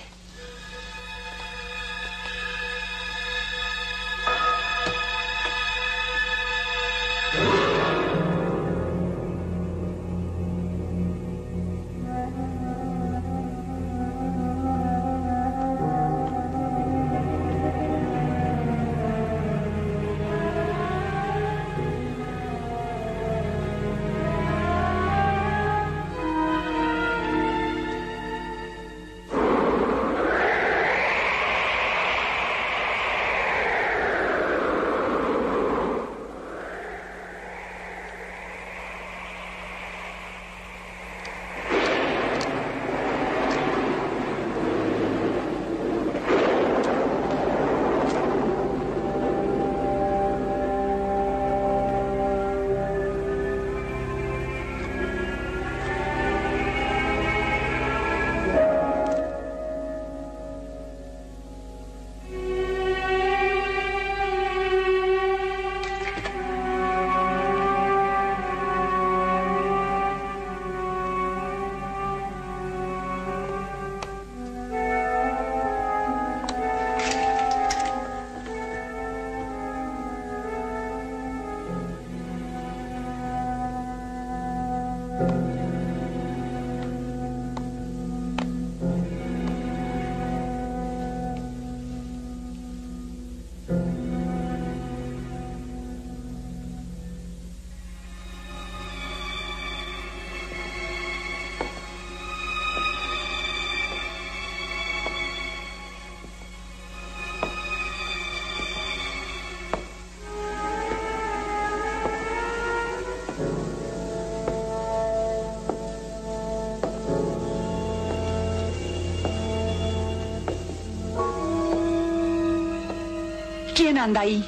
¿Quién anda ahí?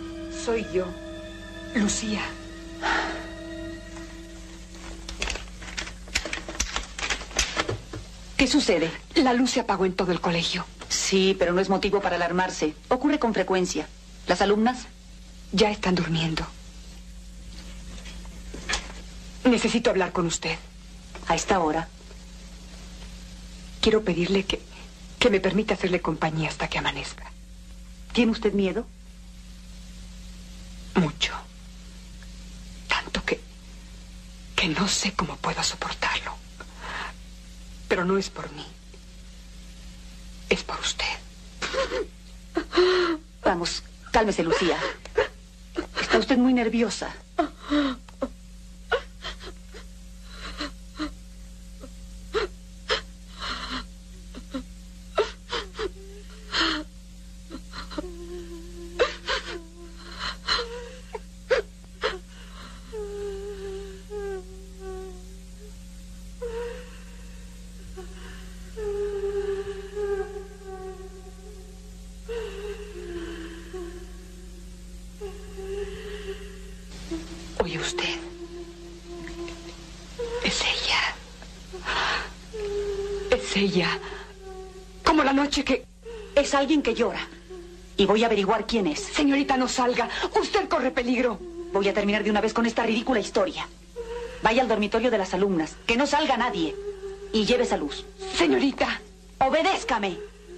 Soy yo, Lucía. ¿Qué sucede? La luz se apagó en todo el colegio. Sí, pero no es motivo para alarmarse. Ocurre con frecuencia. ¿Las alumnas? Ya están durmiendo. Necesito hablar con usted. ¿A esta hora? Quiero pedirle que, que me permita hacerle compañía hasta que amanezca. ¿Tiene usted miedo? Mucho. Tanto que... que no sé cómo puedo soportarlo. Pero no es por mí. Es por usted. Vamos, cálmese, Lucía. Está usted muy nerviosa. Oye usted. Es ella. Es ella. Como la noche que... Es alguien que llora. Y voy a averiguar quién es. Señorita, no salga. Usted corre peligro. Voy a terminar de una vez con esta ridícula historia. Vaya al dormitorio de las alumnas. Que no salga nadie. Y lleve esa luz. Señorita. Obedézcame.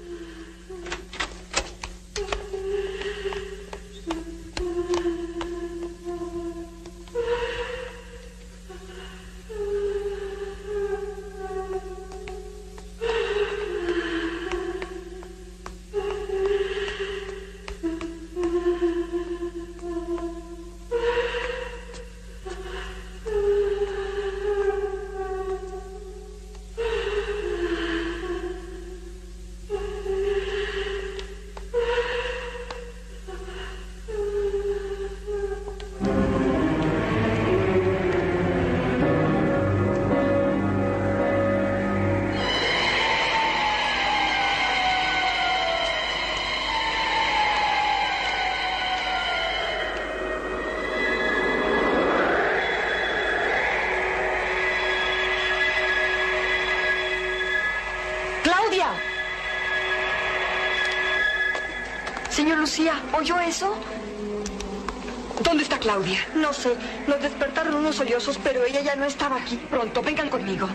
Señor Lucía, ¿oyó eso? ¿Dónde está Claudia? No sé. Nos despertaron unos sollozos, pero ella ya no estaba aquí. Pronto, vengan conmigo.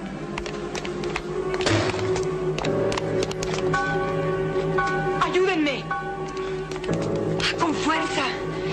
¡Ayúdenme! ¡Con fuerza!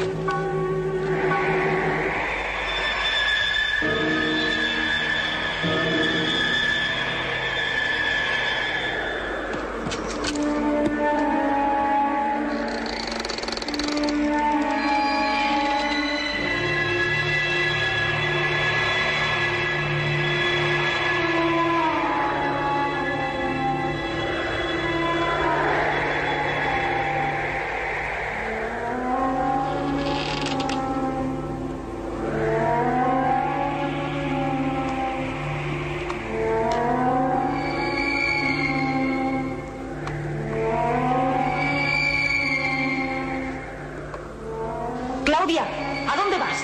Claudia, ¿a dónde vas?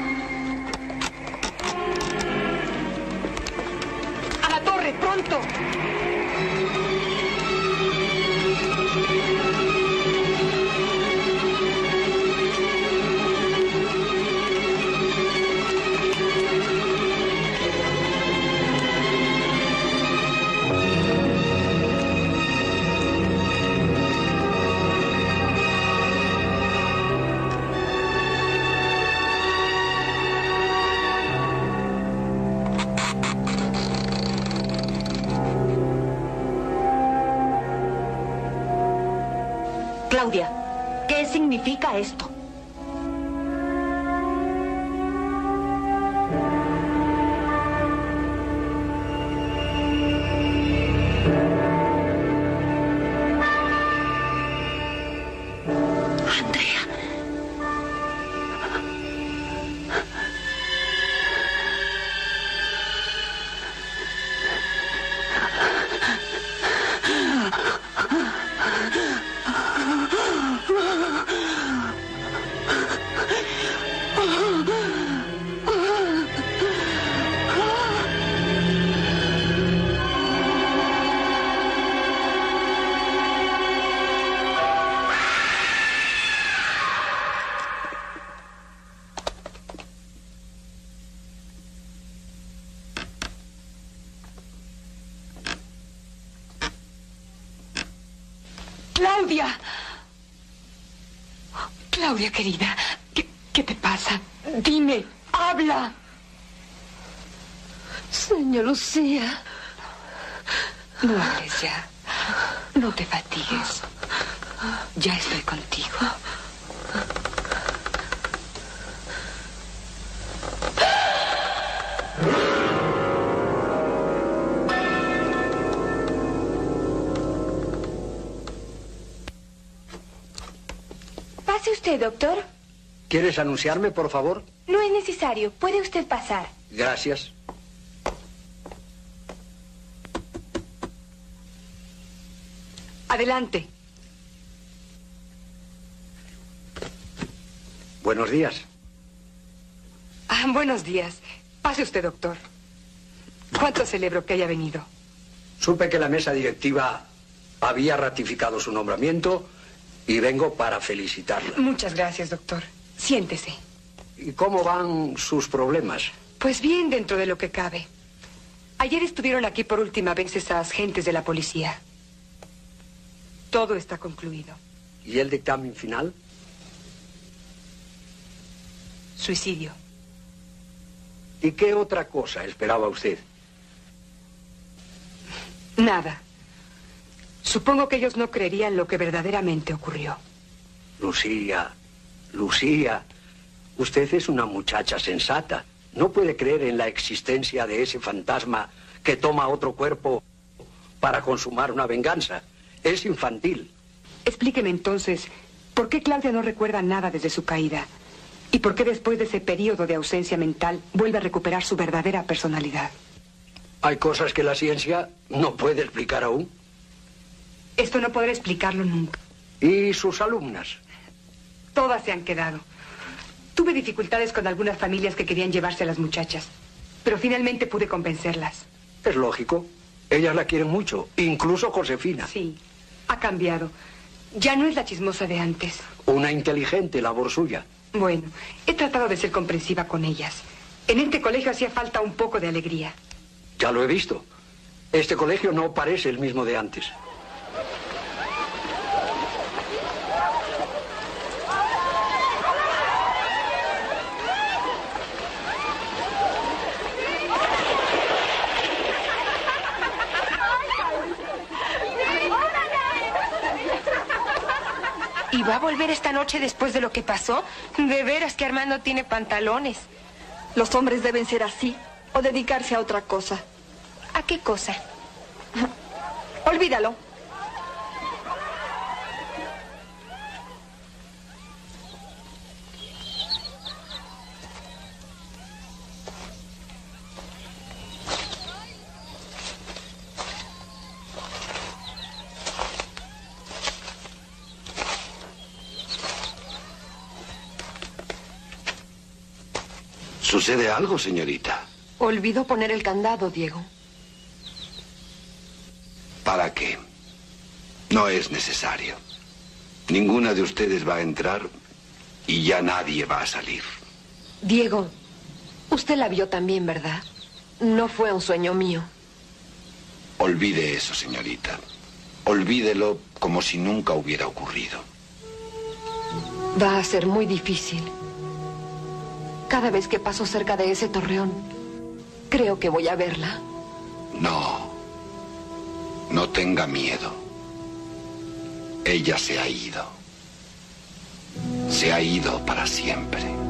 ¡A la torre, pronto! Claudia, ¿qué significa esto? Andrea. ¡Claudia! Claudia, querida, ¿qué, qué te pasa? Dime, habla. Señor Lucía. No hables ya. No te fatigues. Ya estoy contigo. Pase usted, doctor. ¿Quieres anunciarme, por favor? No es necesario. Puede usted pasar. Gracias. Adelante. Buenos días. Ah, buenos días. Pase usted, doctor. ¿Cuánto celebro que haya venido? Supe que la mesa directiva había ratificado su nombramiento y vengo para felicitarla. Muchas gracias, doctor. Siéntese. ¿Y cómo van sus problemas? Pues bien, dentro de lo que cabe. Ayer estuvieron aquí por última vez esas gentes de la policía. Todo está concluido. ¿Y el dictamen final? Suicidio. ¿Y qué otra cosa esperaba usted? Nada. Supongo que ellos no creerían lo que verdaderamente ocurrió. Lucía, Lucía, usted es una muchacha sensata. No puede creer en la existencia de ese fantasma que toma otro cuerpo para consumar una venganza. Es infantil. Explíqueme entonces, ¿por qué Claudia no recuerda nada desde su caída? ¿Y por qué después de ese periodo de ausencia mental vuelve a recuperar su verdadera personalidad? Hay cosas que la ciencia no puede explicar aún. Esto no podré explicarlo nunca. ¿Y sus alumnas? Todas se han quedado. Tuve dificultades con algunas familias que querían llevarse a las muchachas, pero finalmente pude convencerlas. Es lógico. Ellas la quieren mucho, incluso Josefina. Sí, ha cambiado. Ya no es la chismosa de antes. Una inteligente labor suya. Bueno, he tratado de ser comprensiva con ellas. En este colegio hacía falta un poco de alegría. Ya lo he visto. Este colegio no parece el mismo de antes. ¿Y va a volver esta noche después de lo que pasó? De veras que Armando tiene pantalones. Los hombres deben ser así o dedicarse a otra cosa. ¿A qué cosa? Olvídalo. ¿Sucede algo, señorita? Olvidó poner el candado, Diego. ¿Para qué? No es necesario. Ninguna de ustedes va a entrar y ya nadie va a salir. Diego, usted la vio también, ¿verdad? No fue un sueño mío. Olvide eso, señorita. Olvídelo como si nunca hubiera ocurrido. Va a ser muy difícil. Cada vez que paso cerca de ese torreón, creo que voy a verla. No. No tenga miedo. Ella se ha ido. Se ha ido para siempre.